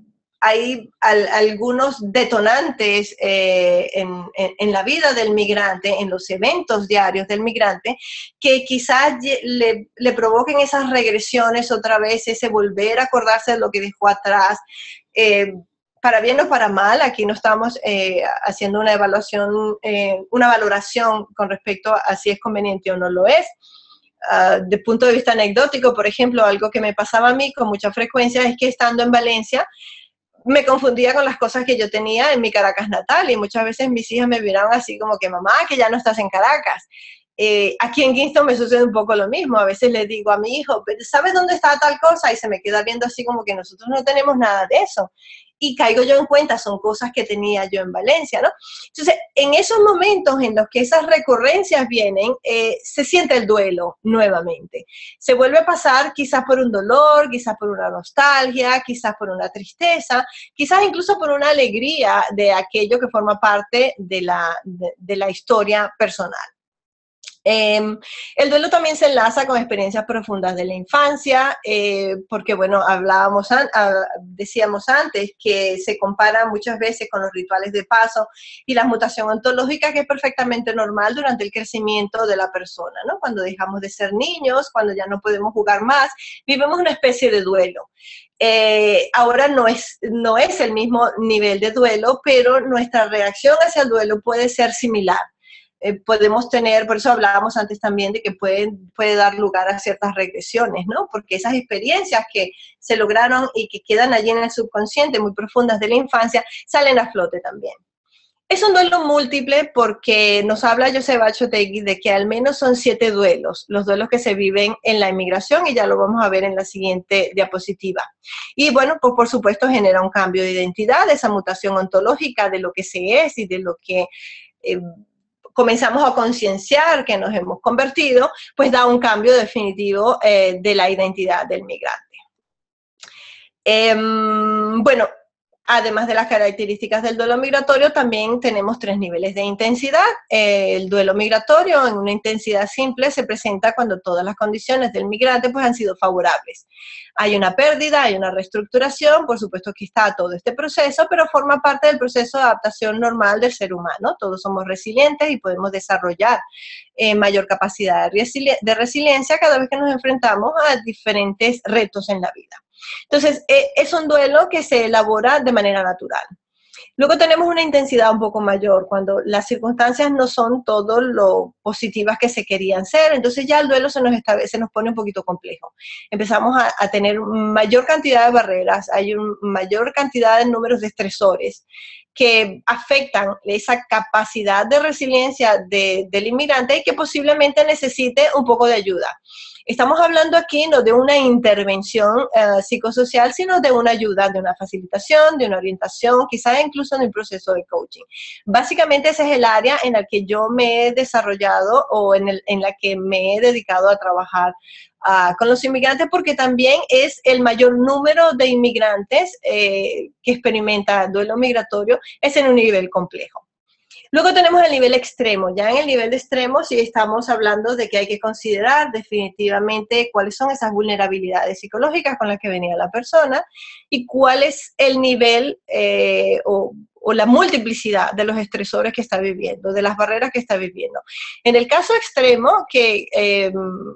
hay al, algunos detonantes eh, en, en, en la vida del migrante, en los eventos diarios del migrante, que quizás le, le provoquen esas regresiones otra vez, ese volver a acordarse de lo que dejó atrás, eh, para bien o para mal. Aquí no estamos eh, haciendo una evaluación, eh, una valoración con respecto a si es conveniente o no lo es. Uh, de punto de vista anecdótico, por ejemplo, algo que me pasaba a mí con mucha frecuencia es que estando en Valencia me confundía con las cosas que yo tenía en mi Caracas natal y muchas veces mis hijas me miraban así como que mamá, que ya no estás en Caracas. Eh, aquí en Kingston me sucede un poco lo mismo. A veces le digo a mi hijo, ¿sabes dónde está tal cosa? Y se me queda viendo así como que nosotros no tenemos nada de eso. Y caigo yo en cuenta, son cosas que tenía yo en Valencia, ¿no? Entonces, en esos momentos en los que esas recurrencias vienen, eh, se siente el duelo nuevamente. Se vuelve a pasar quizás por un dolor, quizás por una nostalgia, quizás por una tristeza, quizás incluso por una alegría de aquello que forma parte de la, de, de la historia personal. Eh, el duelo también se enlaza con experiencias profundas de la infancia, eh, porque, bueno, hablábamos, an decíamos antes que se compara muchas veces con los rituales de paso y la mutación ontológica, que es perfectamente normal durante el crecimiento de la persona, ¿no? Cuando dejamos de ser niños, cuando ya no podemos jugar más, vivimos una especie de duelo. Eh, ahora no es, no es el mismo nivel de duelo, pero nuestra reacción hacia el duelo puede ser similar. Eh, podemos tener, por eso hablábamos antes también de que puede, puede dar lugar a ciertas regresiones, ¿no? Porque esas experiencias que se lograron y que quedan allí en el subconsciente, muy profundas de la infancia, salen a flote también. Es un duelo múltiple porque nos habla José Bachotegui de que al menos son siete duelos, los duelos que se viven en la inmigración, y ya lo vamos a ver en la siguiente diapositiva. Y bueno, pues por supuesto genera un cambio de identidad, esa mutación ontológica de lo que se es y de lo que Eh, comenzamos a concienciar que nos hemos convertido, pues da un cambio definitivo eh, de la identidad del migrante. Eh, bueno, además de las características del duelo migratorio, también tenemos tres niveles de intensidad. Eh, el duelo migratorio en una intensidad simple se presenta cuando todas las condiciones del migrante pues, han sido favorables. Hay una pérdida, hay una reestructuración, por supuesto que está todo este proceso, pero forma parte del proceso de adaptación normal del ser humano. Todos somos resilientes y podemos desarrollar eh, mayor capacidad de, resili de resiliencia cada vez que nos enfrentamos a diferentes retos en la vida. Entonces, eh, es un duelo que se elabora de manera natural. Luego tenemos una intensidad un poco mayor, cuando las circunstancias no son todo lo positivas que se querían ser, entonces ya el duelo se nos, establece, se nos pone un poquito complejo. Empezamos a, a tener mayor cantidad de barreras, hay una mayor cantidad de números de estresores que afectan esa capacidad de resiliencia de, del inmigrante y que posiblemente necesite un poco de ayuda. Estamos hablando aquí no de una intervención uh, psicosocial, sino de una ayuda, de una facilitación, de una orientación, quizás incluso en el proceso de coaching. Básicamente ese es el área en la que yo me he desarrollado o en, el, en la que me he dedicado a trabajar uh, con los inmigrantes, porque también es el mayor número de inmigrantes eh, que experimenta duelo migratorio, es en un nivel complejo. Luego tenemos el nivel extremo. Ya en el nivel extremo sí estamos hablando de que hay que considerar definitivamente cuáles son esas vulnerabilidades psicológicas con las que venía la persona y cuál es el nivel eh, o, o la multiplicidad de los estresores que está viviendo, de las barreras que está viviendo. En el caso extremo, que eh,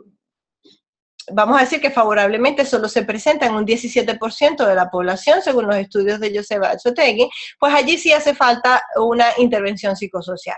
vamos a decir que favorablemente solo se presenta en un diecisiete por ciento de la población, según los estudios de Joseph Alzotegui, pues allí sí hace falta una intervención psicosocial.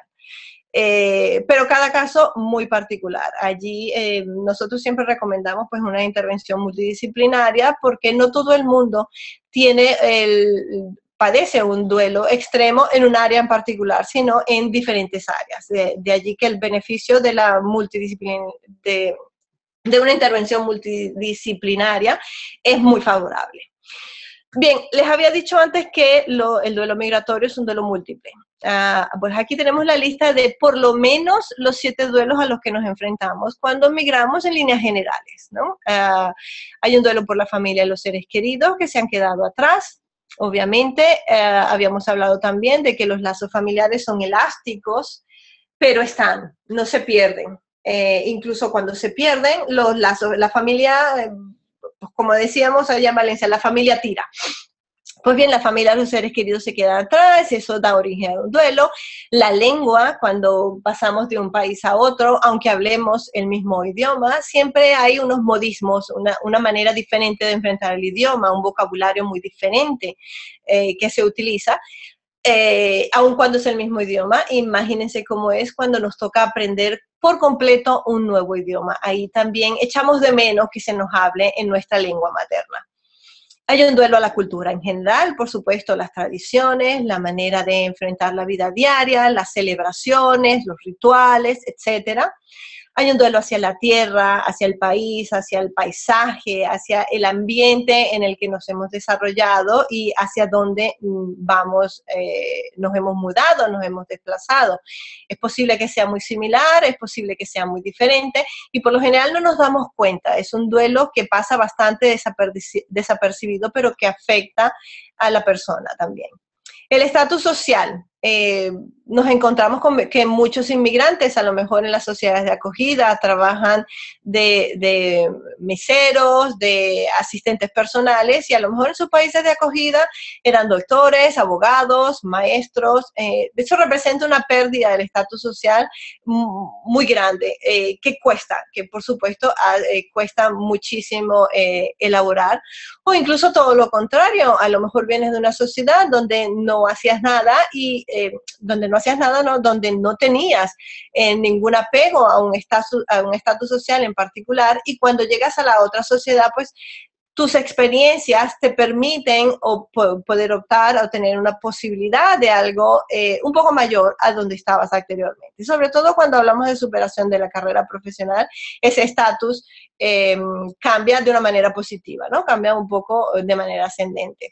Eh, pero cada caso muy particular. Allí eh, nosotros siempre recomendamos pues una intervención multidisciplinaria porque no todo el mundo tiene el... padece un duelo extremo en un área en particular, sino en diferentes áreas. De, de allí que el beneficio de la multidisciplina, de, de una intervención multidisciplinaria es muy favorable. Bien, les había dicho antes que lo, el duelo migratorio es un duelo múltiple. Uh, pues aquí tenemos la lista de por lo menos los siete duelos a los que nos enfrentamos cuando migramos en líneas generales, ¿no? Uh, hay un duelo por la familia y los seres queridos que se han quedado atrás. Obviamente, uh, habíamos hablado también de que los lazos familiares son elásticos, pero están, no se pierden. Eh, incluso cuando se pierden, los lazos, la familia, eh, pues como decíamos allá en Valencia, la familia tira. Pues bien, la familia, los seres queridos se quedan atrás, eso da origen a un duelo. La lengua, cuando pasamos de un país a otro, aunque hablemos el mismo idioma, siempre hay unos modismos, una, una manera diferente de enfrentar el idioma, un vocabulario muy diferente eh, que se utiliza. Eh, aun cuando es el mismo idioma, imagínense cómo es cuando nos toca aprender por completo un nuevo idioma. Ahí también echamos de menos que se nos hable en nuestra lengua materna. Hay un duelo a la cultura en general, por supuesto, las tradiciones, la manera de enfrentar la vida diaria, las celebraciones, los rituales, etcétera. Hay un duelo hacia la tierra, hacia el país, hacia el paisaje, hacia el ambiente en el que nos hemos desarrollado y hacia dónde vamos, eh, nos hemos mudado, nos hemos desplazado. Es posible que sea muy similar, es posible que sea muy diferente y por lo general no nos damos cuenta. Es un duelo que pasa bastante desapercibido, pero que afecta a la persona también. El estatus social. Eh, nos encontramos con que muchos inmigrantes, a lo mejor en las sociedades de acogida, trabajan de, de meseros, de asistentes personales, y a lo mejor en sus países de acogida eran doctores, abogados, maestros. Eh, eso representa una pérdida del estatus social muy grande, eh, que cuesta, que por supuesto eh, cuesta muchísimo eh, elaborar, o incluso todo lo contrario, a lo mejor vienes de una sociedad donde no hacías nada y Eh, donde no hacías nada, no, donde no tenías eh, ningún apego a un estatus a un estatus social en particular, y cuando llegas a la otra sociedad, pues tus experiencias te permiten o poder optar a tener una posibilidad de algo eh, un poco mayor a donde estabas anteriormente. Y sobre todo cuando hablamos de superación de la carrera profesional, ese estatus eh, cambia de una manera positiva, ¿no? Cambia un poco de manera ascendente.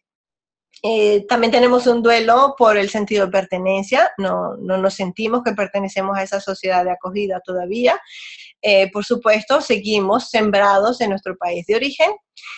Eh, también tenemos un duelo por el sentido de pertenencia, no, no nos sentimos que pertenecemos a esa sociedad de acogida todavía. Eh, por supuesto, seguimos sembrados en nuestro país de origen.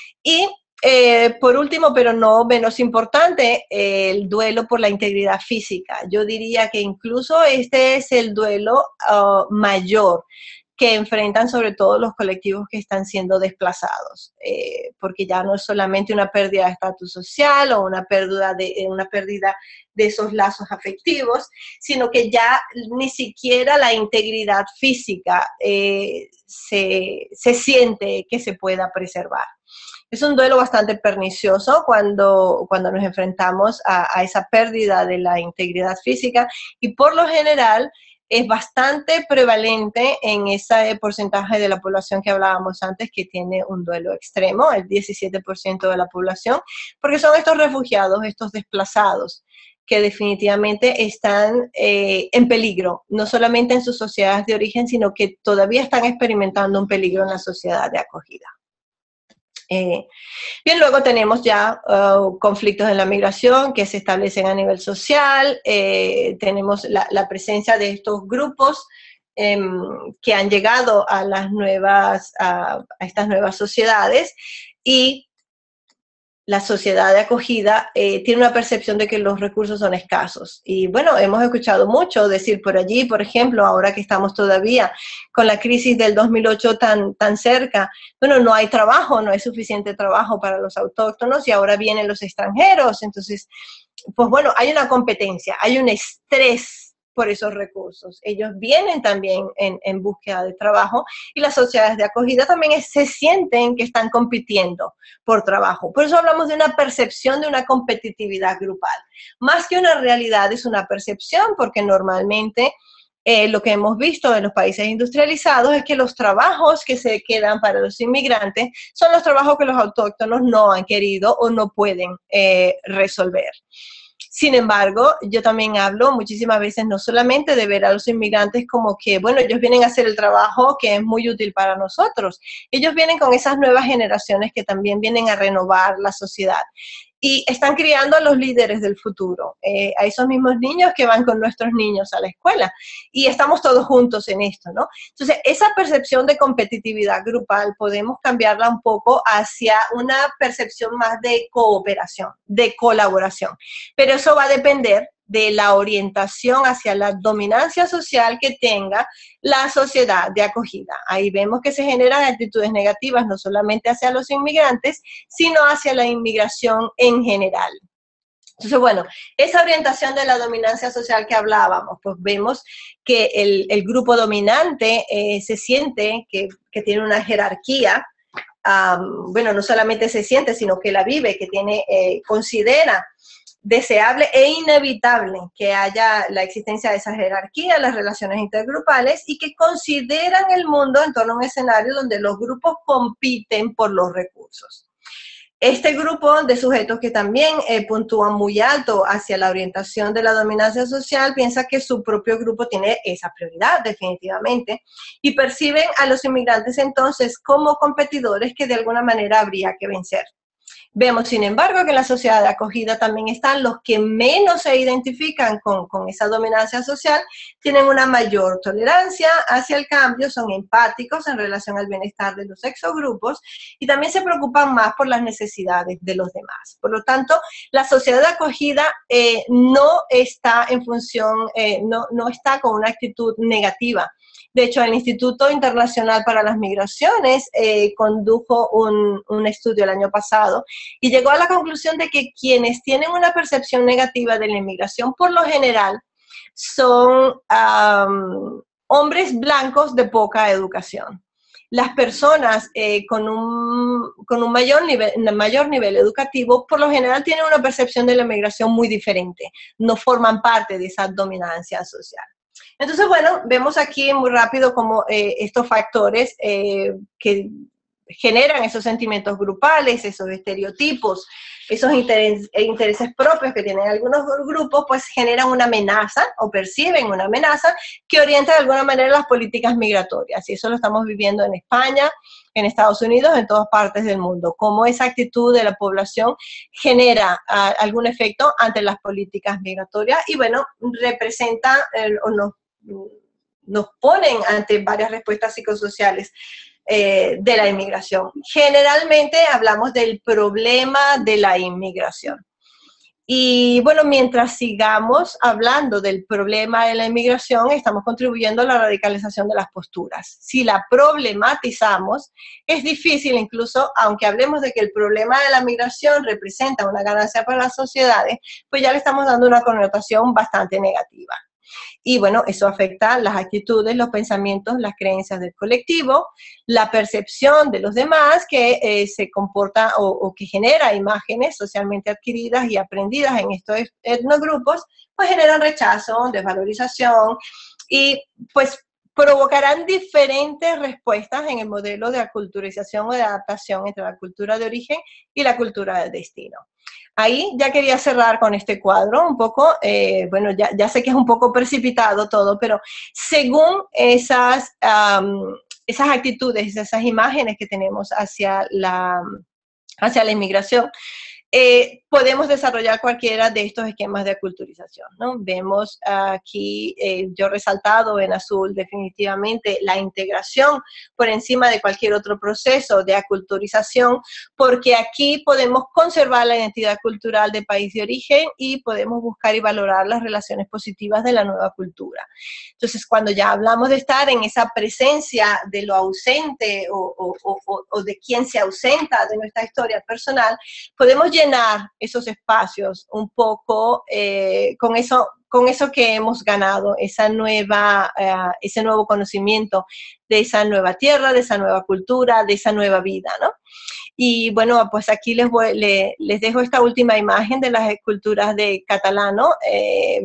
Y eh, por último, pero no menos importante, eh, el duelo por la integridad física. Yo diría que incluso este es el duelo uh, mayor que enfrentan sobre todo los colectivos que están siendo desplazados, eh, porque ya no es solamente una pérdida de estatus social o una pérdida de, una pérdida de esos lazos afectivos, sino que ya ni siquiera la integridad física eh, se, se siente que se pueda preservar. Es un duelo bastante pernicioso cuando, cuando nos enfrentamos a, a esa pérdida de la integridad física, y por lo general es bastante prevalente en ese porcentaje de la población que hablábamos antes que tiene un duelo extremo, el diecisiete por ciento de la población, porque son estos refugiados, estos desplazados, que definitivamente están eh, en peligro, no solamente en sus sociedades de origen, sino que todavía están experimentando un peligro en la sociedad de acogida. Eh, bien, luego tenemos ya uh, conflictos en la migración que se establecen a nivel social, eh, tenemos la, la presencia de estos grupos eh, que han llegado a, las nuevas, a, a estas nuevas sociedades, y la sociedad de acogida eh, tiene una percepción de que los recursos son escasos. Y bueno, hemos escuchado mucho decir por allí, por ejemplo, ahora que estamos todavía con la crisis del dos mil ocho tan, tan cerca, bueno, no hay trabajo, no hay suficiente trabajo para los autóctonos y ahora vienen los extranjeros. Entonces, pues bueno, hay una competencia, hay un estrés por esos recursos. Ellos vienen también en, en búsqueda de trabajo, y las sociedades de acogida también es, se sienten que están compitiendo por trabajo. Por eso hablamos de una percepción de una competitividad grupal. Más que una realidad, es una percepción, porque normalmente eh, lo que hemos visto en los países industrializados es que los trabajos que se quedan para los inmigrantes son los trabajos que los autóctonos no han querido o no pueden eh, resolver. Sin embargo, yo también hablo muchísimas veces no solamente de ver a los inmigrantes como que, bueno, ellos vienen a hacer el trabajo que es muy útil para nosotros. Ellos vienen con esas nuevas generaciones que también vienen a renovar la sociedad. Y están criando a los líderes del futuro, eh, a esos mismos niños que van con nuestros niños a la escuela. Y estamos todos juntos en esto, ¿no? Entonces, esa percepción de competitividad grupal podemos cambiarla un poco hacia una percepción más de cooperación, de colaboración. Pero eso va a depender de la orientación hacia la dominancia social que tenga la sociedad de acogida. Ahí vemos que se generan actitudes negativas no solamente hacia los inmigrantes, sino hacia la inmigración en general. Entonces, bueno, esa orientación de la dominancia social que hablábamos, pues vemos que el, el grupo dominante eh, se siente que, que tiene una jerarquía. Um, bueno, no solamente se siente, sino que la vive, que tiene, eh, considera deseable e inevitable que haya la existencia de esa jerarquía, las relaciones intergrupales, y que consideran el mundo en torno a un escenario donde los grupos compiten por los recursos. Este grupo de sujetos que también eh, puntúan muy alto hacia la orientación de la dominancia social piensa que su propio grupo tiene esa prioridad definitivamente, y perciben a los inmigrantes entonces como competidores que de alguna manera habría que vencer. Vemos, sin embargo, que en la sociedad de acogida también están los que menos se identifican con, con esa dominancia social, tienen una mayor tolerancia hacia el cambio, son empáticos en relación al bienestar de los exogrupos y también se preocupan más por las necesidades de los demás. Por lo tanto, la sociedad de acogida eh, no está en función, eh, no, no está con una actitud negativa. De hecho, el Instituto Internacional para las Migraciones eh, condujo un, un estudio el año pasado y llegó a la conclusión de que quienes tienen una percepción negativa de la inmigración por lo general son um, hombres blancos de poca educación. Las personas eh, con un, con un mayor nivel, mayor nivel educativo por lo general tienen una percepción de la inmigración muy diferente, no forman parte de esa dominancia social. Entonces, bueno, vemos aquí muy rápido cómo eh, estos factores eh, que generan esos sentimientos grupales, esos estereotipos, esos interés, intereses propios que tienen algunos grupos, pues generan una amenaza o perciben una amenaza que orienta de alguna manera las políticas migratorias. Y eso lo estamos viviendo en España, en Estados Unidos, en todas partes del mundo. Cómo esa actitud de la población genera uh, algún efecto ante las políticas migratorias y, bueno, representa eh, o nos, nos ponen ante varias respuestas psicosociales Eh, de la inmigración. Generalmente hablamos del problema de la inmigración. Y bueno, mientras sigamos hablando del problema de la inmigración, estamos contribuyendo a la radicalización de las posturas. Si la problematizamos, es difícil incluso, aunque hablemos de que el problema de la migración representa una ganancia para las sociedades, pues ya le estamos dando una connotación bastante negativa. Y bueno, eso afecta las actitudes, los pensamientos, las creencias del colectivo, la percepción de los demás que eh, se comporta o, o que genera imágenes socialmente adquiridas y aprendidas en estos etnogrupos, pues generan rechazo, desvalorización y pues provocarán diferentes respuestas en el modelo de aculturización o de adaptación entre la cultura de origen y la cultura de destino. Ahí ya quería cerrar con este cuadro un poco, eh, bueno, ya, ya sé que es un poco precipitado todo, pero según esas, um, esas actitudes, esas imágenes que tenemos hacia la, hacia la inmigración, Eh, podemos desarrollar cualquiera de estos esquemas de aculturización, ¿no? Vemos aquí, eh, yo resaltado en azul definitivamente la integración por encima de cualquier otro proceso de aculturización, porque aquí podemos conservar la identidad cultural del país de origen y podemos buscar y valorar las relaciones positivas de la nueva cultura. Entonces, cuando ya hablamos de estar en esa presencia de lo ausente o, o, o, o de quien se ausenta de nuestra historia personal, podemos llenar esos espacios un poco eh, con eso, con eso que hemos ganado, esa nueva, uh, ese nuevo conocimiento de esa nueva tierra, de esa nueva cultura, de esa nueva vida, ¿no? Y bueno, pues aquí les, voy, les, les dejo esta última imagen de las esculturas de Catalano. Eh,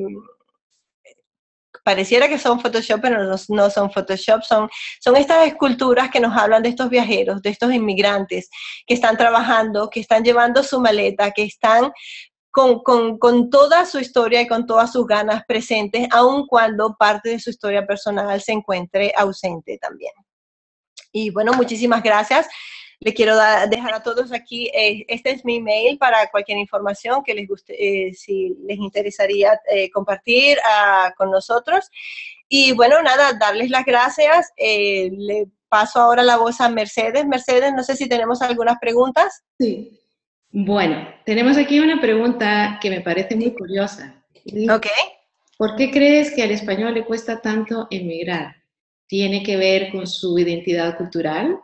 pareciera que son Photoshop, pero no, no son Photoshop, son, son estas esculturas que nos hablan de estos viajeros, de estos inmigrantes que están trabajando, que están llevando su maleta, que están con, con, con toda su historia y con todas sus ganas presentes, aun cuando parte de su historia personal se encuentre ausente también. Y bueno, muchísimas gracias. Le quiero dar, dejar a todos aquí, eh, este es mi email para cualquier información que les guste, eh, si les interesaría eh, compartir uh, con nosotros. Y bueno, nada, darles las gracias. Eh, le paso ahora la voz a Mercedes. Mercedes, no sé si tenemos algunas preguntas. Sí. Bueno, tenemos aquí una pregunta que me parece muy curiosa. Ok. ¿Por qué crees que al español le cuesta tanto emigrar? ¿Tiene que ver con su identidad cultural?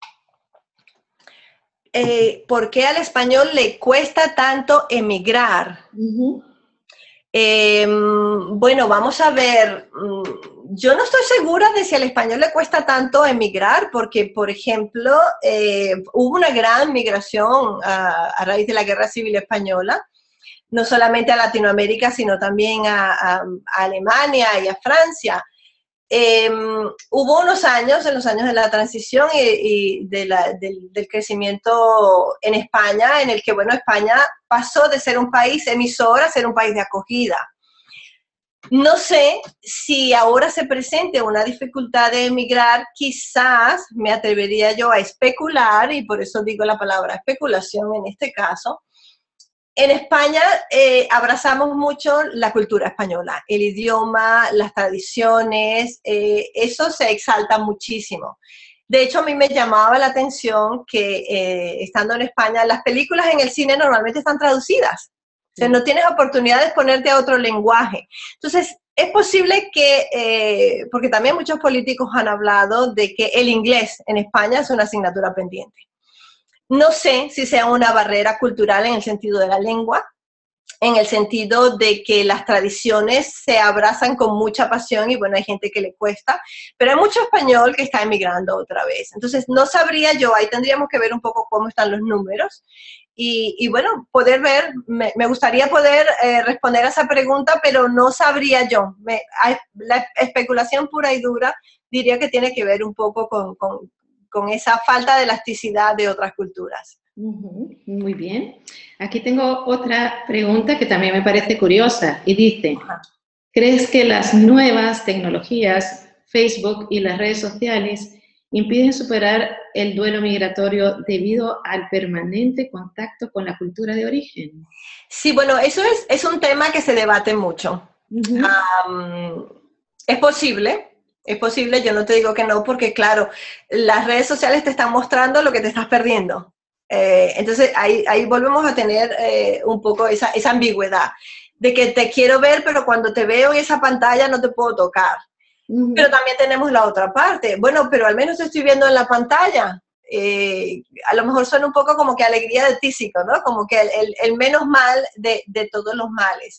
Eh, ¿Por qué al español le cuesta tanto emigrar? Uh-huh. eh, bueno, vamos a ver. Yo no estoy segura de si al español le cuesta tanto emigrar, porque, por ejemplo, eh, hubo una gran migración a, a raíz de la Guerra Civil Española, no solamente a Latinoamérica, sino también a, a, a Alemania y a Francia. Eh, hubo unos años, en los años de la transición y, y de la, del, del crecimiento en España, en el que, bueno, España pasó de ser un país emisor a ser un país de acogida. No sé si ahora se presente una dificultad de emigrar, quizás me atrevería yo a especular, y por eso digo la palabra especulación en este caso. En España eh, abrazamos mucho la cultura española, el idioma, las tradiciones, eh, eso se exalta muchísimo. De hecho, a mí me llamaba la atención que eh, estando en España, las películas en el cine normalmente están traducidas. O sea, no tienes oportunidad de ponerte a otro lenguaje. Entonces, es posible que, eh, porque también muchos políticos han hablado de que el inglés en España es una asignatura pendiente. No sé si sea una barrera cultural en el sentido de la lengua, en el sentido de que las tradiciones se abrazan con mucha pasión y bueno, hay gente que le cuesta, pero hay mucho español que está emigrando otra vez. Entonces, no sabría yo, ahí tendríamos que ver un poco cómo están los números y, y bueno, poder ver, me, me gustaría poder eh, responder a esa pregunta, pero no sabría yo. Me, hay, la especulación pura y dura diría que tiene que ver un poco con, con, con esa falta de elasticidad de otras culturas. Uh-huh. Muy bien. Aquí tengo otra pregunta que también me parece curiosa y dice, ¿crees que las nuevas tecnologías, Facebook y las redes sociales, impiden superar el duelo migratorio debido al permanente contacto con la cultura de origen? Sí, bueno, eso es, es un tema que se debate mucho. Uh-huh. um, es posible. Es posible, yo no te digo que no, porque claro, las redes sociales te están mostrando lo que te estás perdiendo. Eh, entonces, ahí, ahí volvemos a tener eh, un poco esa, esa ambigüedad de que te quiero ver, pero cuando te veo en esa pantalla no te puedo tocar. Uh-huh. Pero también tenemos la otra parte. Bueno, pero al menos te estoy viendo en la pantalla. Eh, a lo mejor suena un poco como que alegría de tísico, ¿no? Como que el, el, el menos mal de, de todos los males.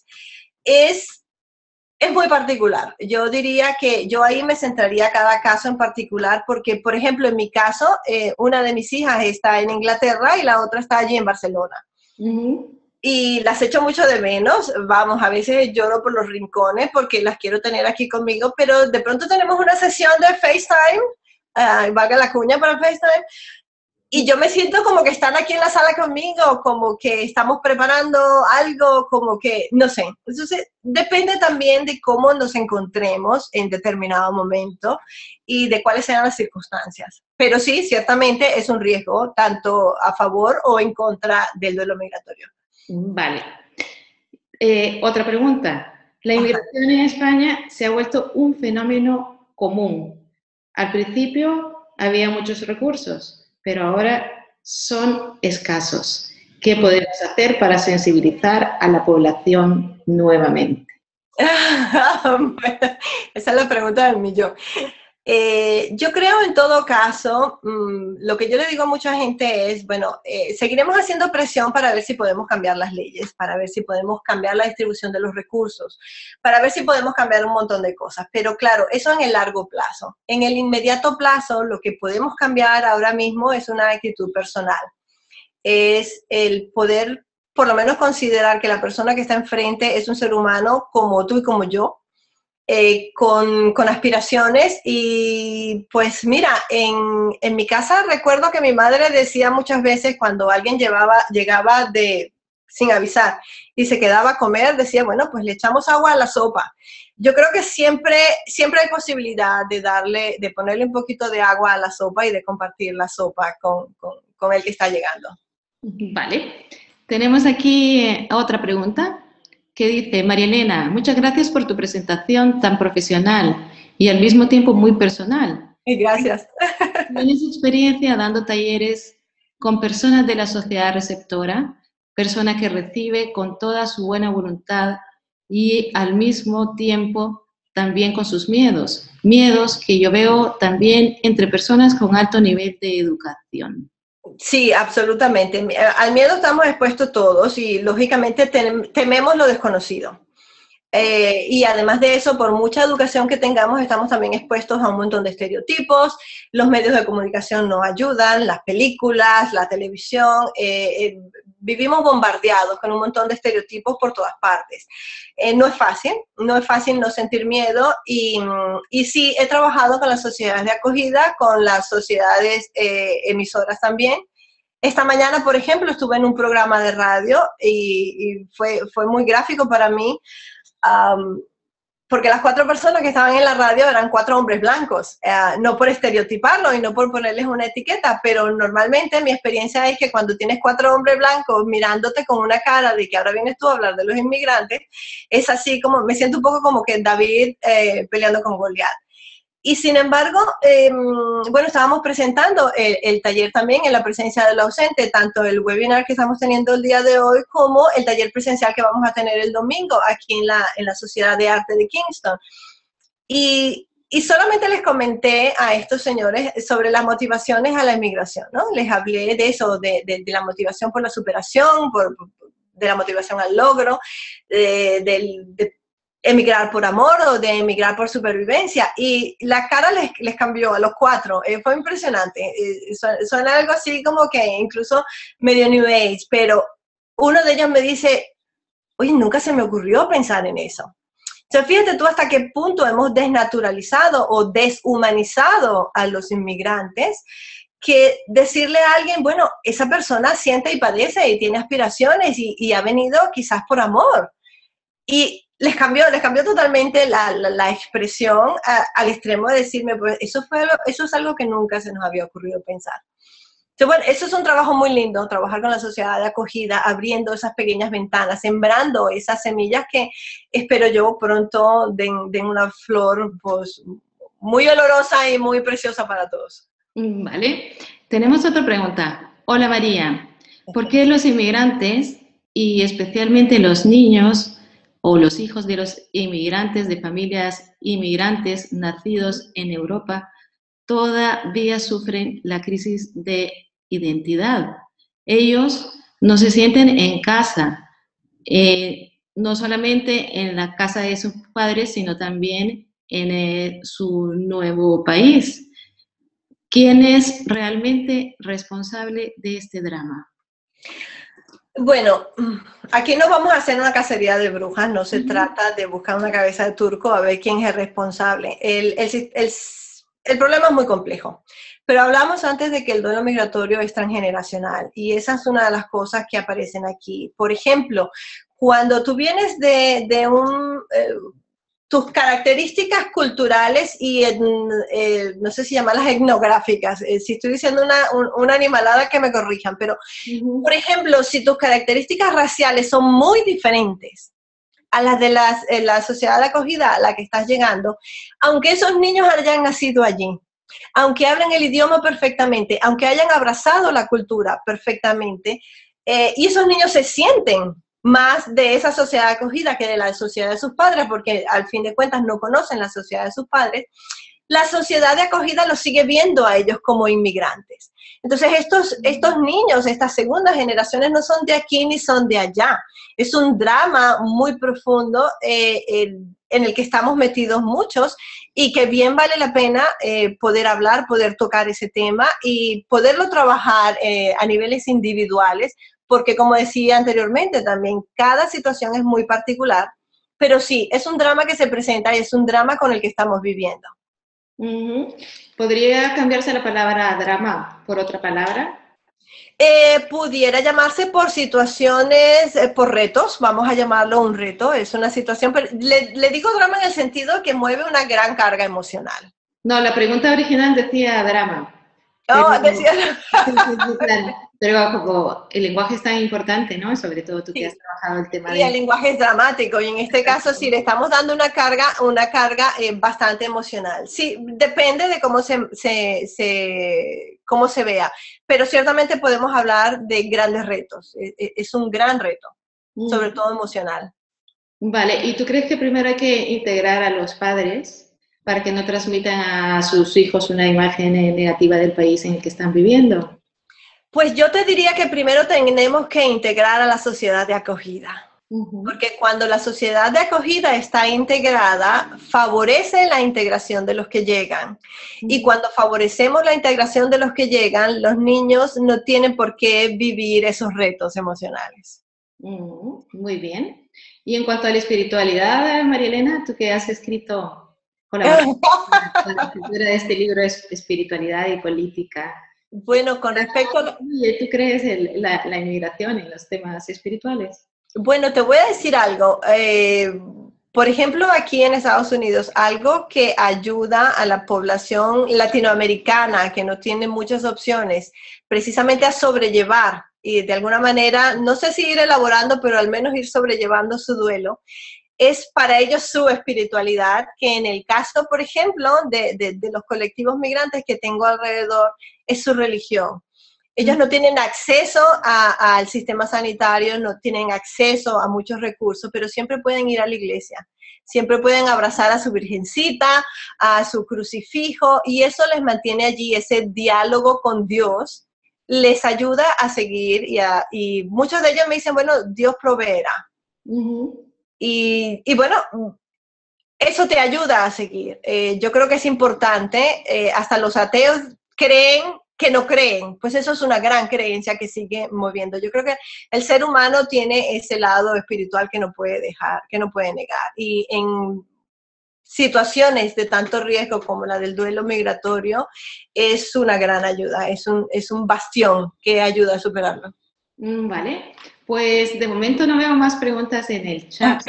Es... Es muy particular. Yo diría que yo ahí me centraría cada caso en particular porque, por ejemplo, en mi caso, eh, una de mis hijas está en Inglaterra y la otra está allí en Barcelona. Uh-huh. y las echo mucho de menos. Vamos, a veces lloro por los rincones porque las quiero tener aquí conmigo, pero de pronto tenemos una sesión de FaceTime, uh, valga la cuña para FaceTime, y yo me siento como que están aquí en la sala conmigo, como que estamos preparando algo, como que, no sé. Entonces, depende también de cómo nos encontremos en determinado momento y de cuáles sean las circunstancias. Pero sí, ciertamente es un riesgo, tanto a favor o en contra del duelo migratorio. Vale. Eh, otra pregunta. La inmigración Ajá. en España se ha vuelto un fenómeno común. Al principio había muchos recursos, pero ahora son escasos. ¿Qué podemos hacer para sensibilizar a la población nuevamente? Esa es la pregunta del millón. Eh, yo creo en todo caso, mmm, lo que yo le digo a mucha gente es, bueno, eh, seguiremos haciendo presión para ver si podemos cambiar las leyes, para ver si podemos cambiar la distribución de los recursos, para ver si podemos cambiar un montón de cosas. Pero claro, eso en el largo plazo. En el inmediato plazo, lo que podemos cambiar ahora mismo es una actitud personal. Es el poder, por lo menos, considerar que la persona que está enfrente es un ser humano como tú y como yo, Eh, con, con aspiraciones. Y pues mira, en, en mi casa recuerdo que mi madre decía muchas veces cuando alguien llevaba, llegaba de, sin avisar y se quedaba a comer, decía, bueno, pues le echamos agua a la sopa. Yo creo que siempre, siempre hay posibilidad de darle, de ponerle un poquito de agua a la sopa y de compartir la sopa con, con, con el que está llegando. Vale. Tenemos aquí otra pregunta que dice, María Elena, muchas gracias por tu presentación tan profesional y al mismo tiempo muy personal. Gracias. ¿Tienes experiencia dando talleres con personas de la sociedad receptora, persona que recibe con toda su buena voluntad y al mismo tiempo también con sus miedos? Miedos que yo veo también entre personas con alto nivel de educación. Sí, absolutamente. Al miedo estamos expuestos todos y lógicamente tem tememos lo desconocido. Eh, y además de eso, por mucha educación que tengamos, estamos también expuestos a un montón de estereotipos. Los medios de comunicación nos ayudan, las películas, la televisión. Eh, eh, vivimos bombardeados con un montón de estereotipos por todas partes. Eh, no es fácil, no es fácil no sentir miedo. Y, y sí, he trabajado con las sociedades de acogida, con las sociedades eh, emisoras también. Esta mañana, por ejemplo, estuve en un programa de radio y, y fue, fue muy gráfico para mí. Um, porque las cuatro personas que estaban en la radio eran cuatro hombres blancos, uh, no por estereotiparlos y no por ponerles una etiqueta, pero normalmente mi experiencia es que cuando tienes cuatro hombres blancos mirándote con una cara de que ahora vienes tú a hablar de los inmigrantes, es así como, me siento un poco como que David eh, peleando con Goliat. Y sin embargo, eh, bueno, estábamos presentando el, el taller también en la presencia del ausente, tanto el webinar que estamos teniendo el día de hoy como el taller presencial que vamos a tener el domingo aquí en la, en la Sociedad de Arte de Kingston. Y, y solamente les comenté a estos señores sobre las motivaciones a la inmigración, ¿no? Les hablé de eso, de, de, de la motivación por la superación, por, de la motivación al logro, de, de, de emigrar por amor o de emigrar por supervivencia, y la cara les, les cambió a los cuatro. Eh, fue impresionante. Eh, suena algo así como que incluso medio New Age, pero uno de ellos me dice, oye, nunca se me ocurrió pensar en eso. Entonces, fíjate tú hasta qué punto hemos desnaturalizado o deshumanizado a los inmigrantes, que decirle a alguien, bueno, esa persona siente y padece y tiene aspiraciones y, y ha venido quizás por amor. Y les cambió, les cambió totalmente la, la, la expresión a, al extremo de decirme, pues eso, fue, eso es algo que nunca se nos había ocurrido pensar. Entonces, bueno, eso es un trabajo muy lindo, trabajar con la sociedad de acogida, abriendo esas pequeñas ventanas, sembrando esas semillas que espero yo pronto den, den una flor pues, muy olorosa y muy preciosa para todos. Vale. Tenemos otra pregunta. Hola María, ¿por qué los inmigrantes y especialmente los niños o los hijos de los inmigrantes de familias inmigrantes nacidos en Europa todavía sufren la crisis de identidad? Ellos no se sienten en casa, eh, no solamente en la casa de sus padres, sino también en eh, su nuevo país. ¿Quién es realmente responsable de este drama? Bueno, aquí no vamos a hacer una cacería de brujas, no se uh-huh. trata de buscar una cabeza de turco a ver quién es el responsable. El, el, el, el problema es muy complejo, pero hablamos antes de que el duelo migratorio es transgeneracional y esa es una de las cosas que aparecen aquí. Por ejemplo, cuando tú vienes de, de un... Eh, tus características culturales y, eh, no sé si llamarlas etnográficas, eh, si estoy diciendo una, un, una animalada que me corrijan, pero, uh-huh. por ejemplo, si tus características raciales son muy diferentes a las de las, eh, la sociedad de acogida a la que estás llegando, aunque esos niños hayan nacido allí, aunque hablen el idioma perfectamente, aunque hayan abrazado la cultura perfectamente, eh, y esos niños se sienten más de esa sociedad acogida que de la sociedad de sus padres, porque al fin de cuentas no conocen la sociedad de sus padres, la sociedad de acogida los sigue viendo a ellos como inmigrantes. Entonces estos, estos niños, estas segundas generaciones no son de aquí ni son de allá. Es un drama muy profundo eh, en, en el que estamos metidos muchos y que bien vale la pena eh, poder hablar, poder tocar ese tema y poderlo trabajar eh, a niveles individuales, porque como decía anteriormente también, cada situación es muy particular, pero sí, es un drama que se presenta y es un drama con el que estamos viviendo. Uh-huh. ¿Podría cambiarse la palabra drama por otra palabra? Eh, pudiera llamarse por situaciones, eh, por retos, vamos a llamarlo un reto, es una situación, pero le, le digo drama en el sentido que mueve una gran carga emocional. No, la pregunta original decía drama. Oh, pero, decía... sí, sí, sí, claro. Pero como el lenguaje es tan importante, ¿no? Sobre todo tú sí. que has trabajado el tema y de... el lenguaje es dramático, y en este caso sí le estamos dando una carga, una carga eh, bastante emocional. Sí, depende de cómo se, se, se, cómo se vea, pero ciertamente podemos hablar de grandes retos. Es, es un gran reto, mm. sobre todo emocional. Vale, ¿y tú crees que primero hay que integrar a los padres para que no transmitan a sus hijos una imagen negativa del país en el que están viviendo? Pues yo te diría que primero tenemos que integrar a la sociedad de acogida. Uh-huh. Porque cuando la sociedad de acogida está integrada, favorece la integración de los que llegan. Uh-huh. Y cuando favorecemos la integración de los que llegan, los niños no tienen por qué vivir esos retos emocionales. Uh-huh. Muy bien. Y en cuanto a la espiritualidad, María Elena, tú que has escrito con la, con la escritura de este libro es Espiritualidad y Política. Bueno, con respecto a... ¿Tú crees en la, la inmigración en los temas espirituales? Bueno, te voy a decir algo. Eh, por ejemplo, aquí en Estados Unidos, algo que ayuda a la población latinoamericana que no tiene muchas opciones, precisamente a sobrellevar y de alguna manera, no sé si ir elaborando, pero al menos ir sobrellevando su duelo, es para ellos su espiritualidad, que en el caso, por ejemplo, de, de, de los colectivos migrantes que tengo alrededor, es su religión. Ellos no tienen acceso a, al sistema sanitario, no tienen acceso a muchos recursos, pero siempre pueden ir a la iglesia. Siempre pueden abrazar a su virgencita, a su crucifijo, y eso les mantiene allí, ese diálogo con Dios, les ayuda a seguir, y, a, y muchos de ellos me dicen, bueno, Dios proveerá. Uh-huh. Y, y bueno, eso te ayuda a seguir. Eh, yo creo que es importante, eh, hasta los ateos creen que no creen, pues eso es una gran creencia que sigue moviendo. Yo creo que el ser humano tiene ese lado espiritual que no puede dejar, que no puede negar. Y en situaciones de tanto riesgo como la del duelo migratorio, es una gran ayuda, es un, es un bastión que ayuda a superarlo. Mm, vale, pues de momento no veo más preguntas en el chat.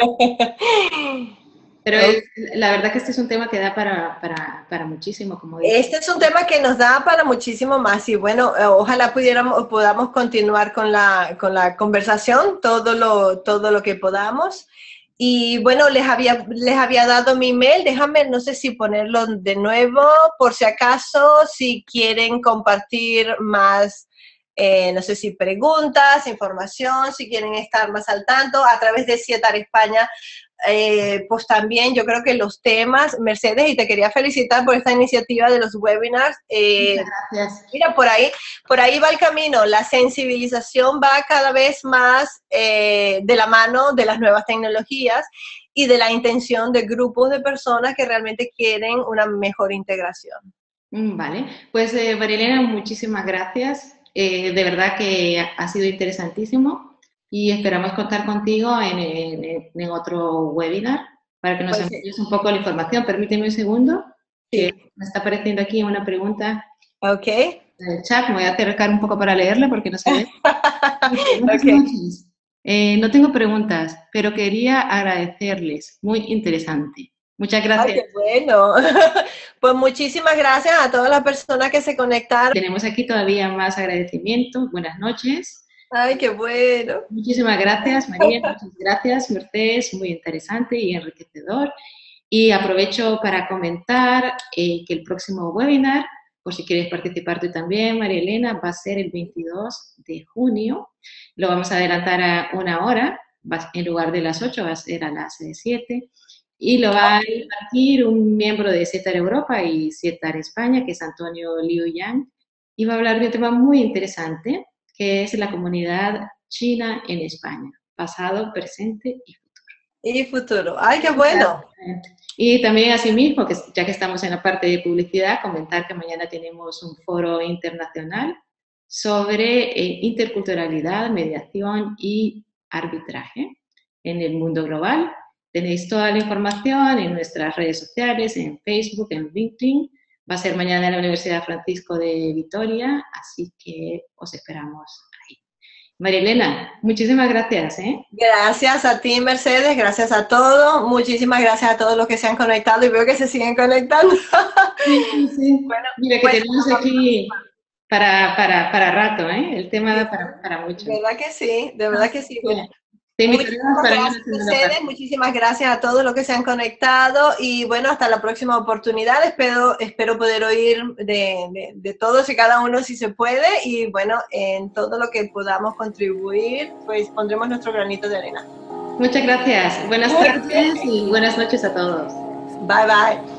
Pero es, la verdad que este es un tema que da para, para, para muchísimo, como dices. Este es un tema que nos da para muchísimo más y bueno, ojalá pudiéramos, podamos continuar con la, con la conversación, todo lo, todo lo que podamos. Y bueno, les había, les había dado mi email, déjame, no sé si ponerlo de nuevo, por si acaso, si quieren compartir más, eh, no sé si preguntas, información, si quieren estar más al tanto, a través de Cietar España. Eh, pues también yo creo que los temas, Mercedes, y te quería felicitar por esta iniciativa de los webinars. Eh, Muchas gracias. Mira, por ahí, por ahí va el camino, la sensibilización va cada vez más eh, de la mano de las nuevas tecnologías y de la intención de grupos de personas que realmente quieren una mejor integración. Vale, pues eh, María Elena, muchísimas gracias. Eh, de verdad que ha sido interesantísimo. y esperamos contar contigo en, en, en otro webinar para que nos Pues envíes un poco la información. Permíteme un segundo, sí. que me está apareciendo aquí una pregunta Ok. en el chat. Me voy a acercar un poco para leerla porque no se ve. Buenas Okay. noches. Eh, no tengo preguntas, pero quería agradecerles. Muy interesante. Muchas gracias. Ay, qué bueno. Pues muchísimas gracias a todas las personas que se conectaron. Tenemos aquí todavía más agradecimientos. Buenas noches. Ay, qué bueno. Muchísimas gracias, María. Muchas gracias, Mercedes. Muy interesante y enriquecedor. Y aprovecho para comentar eh, que el próximo webinar, por si quieres participar tú también, María Elena, va a ser el veintidós de junio. Lo vamos a adelantar a una hora, va, en lugar de las ocho, va a ser a las siete. Y lo va a impartir un miembro de CETAR Europa y CETAR España, que es Antonio Liu Yang, y va a hablar de un tema muy interesante, que es la comunidad china en España, pasado, presente y futuro. Y futuro. Ay, qué bueno. Y también, asimismo, que ya que estamos en la parte de publicidad, comentar que mañana tenemos un foro internacional sobre eh, interculturalidad, mediación y arbitraje en el mundo global. Tenéis toda la información en nuestras redes sociales, en Facebook, en LinkedIn. Va a ser mañana en la Universidad Francisco de Vitoria, así que os esperamos ahí. María Elena, muchísimas gracias. ¿eh? Gracias a ti, Mercedes, gracias a todos, muchísimas gracias a todos los que se han conectado y veo que se siguen conectando. Sí, sí, sí. Bueno, Mira que bueno, tenemos aquí para, para, para rato, ¿eh? El tema da para, para mucho. De verdad que sí, de verdad que sí. Bueno, te muchísimas gracias, Mercedes, muchísimas gracias a todos los que se han conectado y bueno, hasta la próxima oportunidad. Espero, espero poder oír de, de, de todos y cada uno si se puede y bueno, en todo lo que podamos contribuir, pues pondremos nuestro granito de arena. Muchas gracias. Buenas tardes y buenas noches a todos. Bye, bye.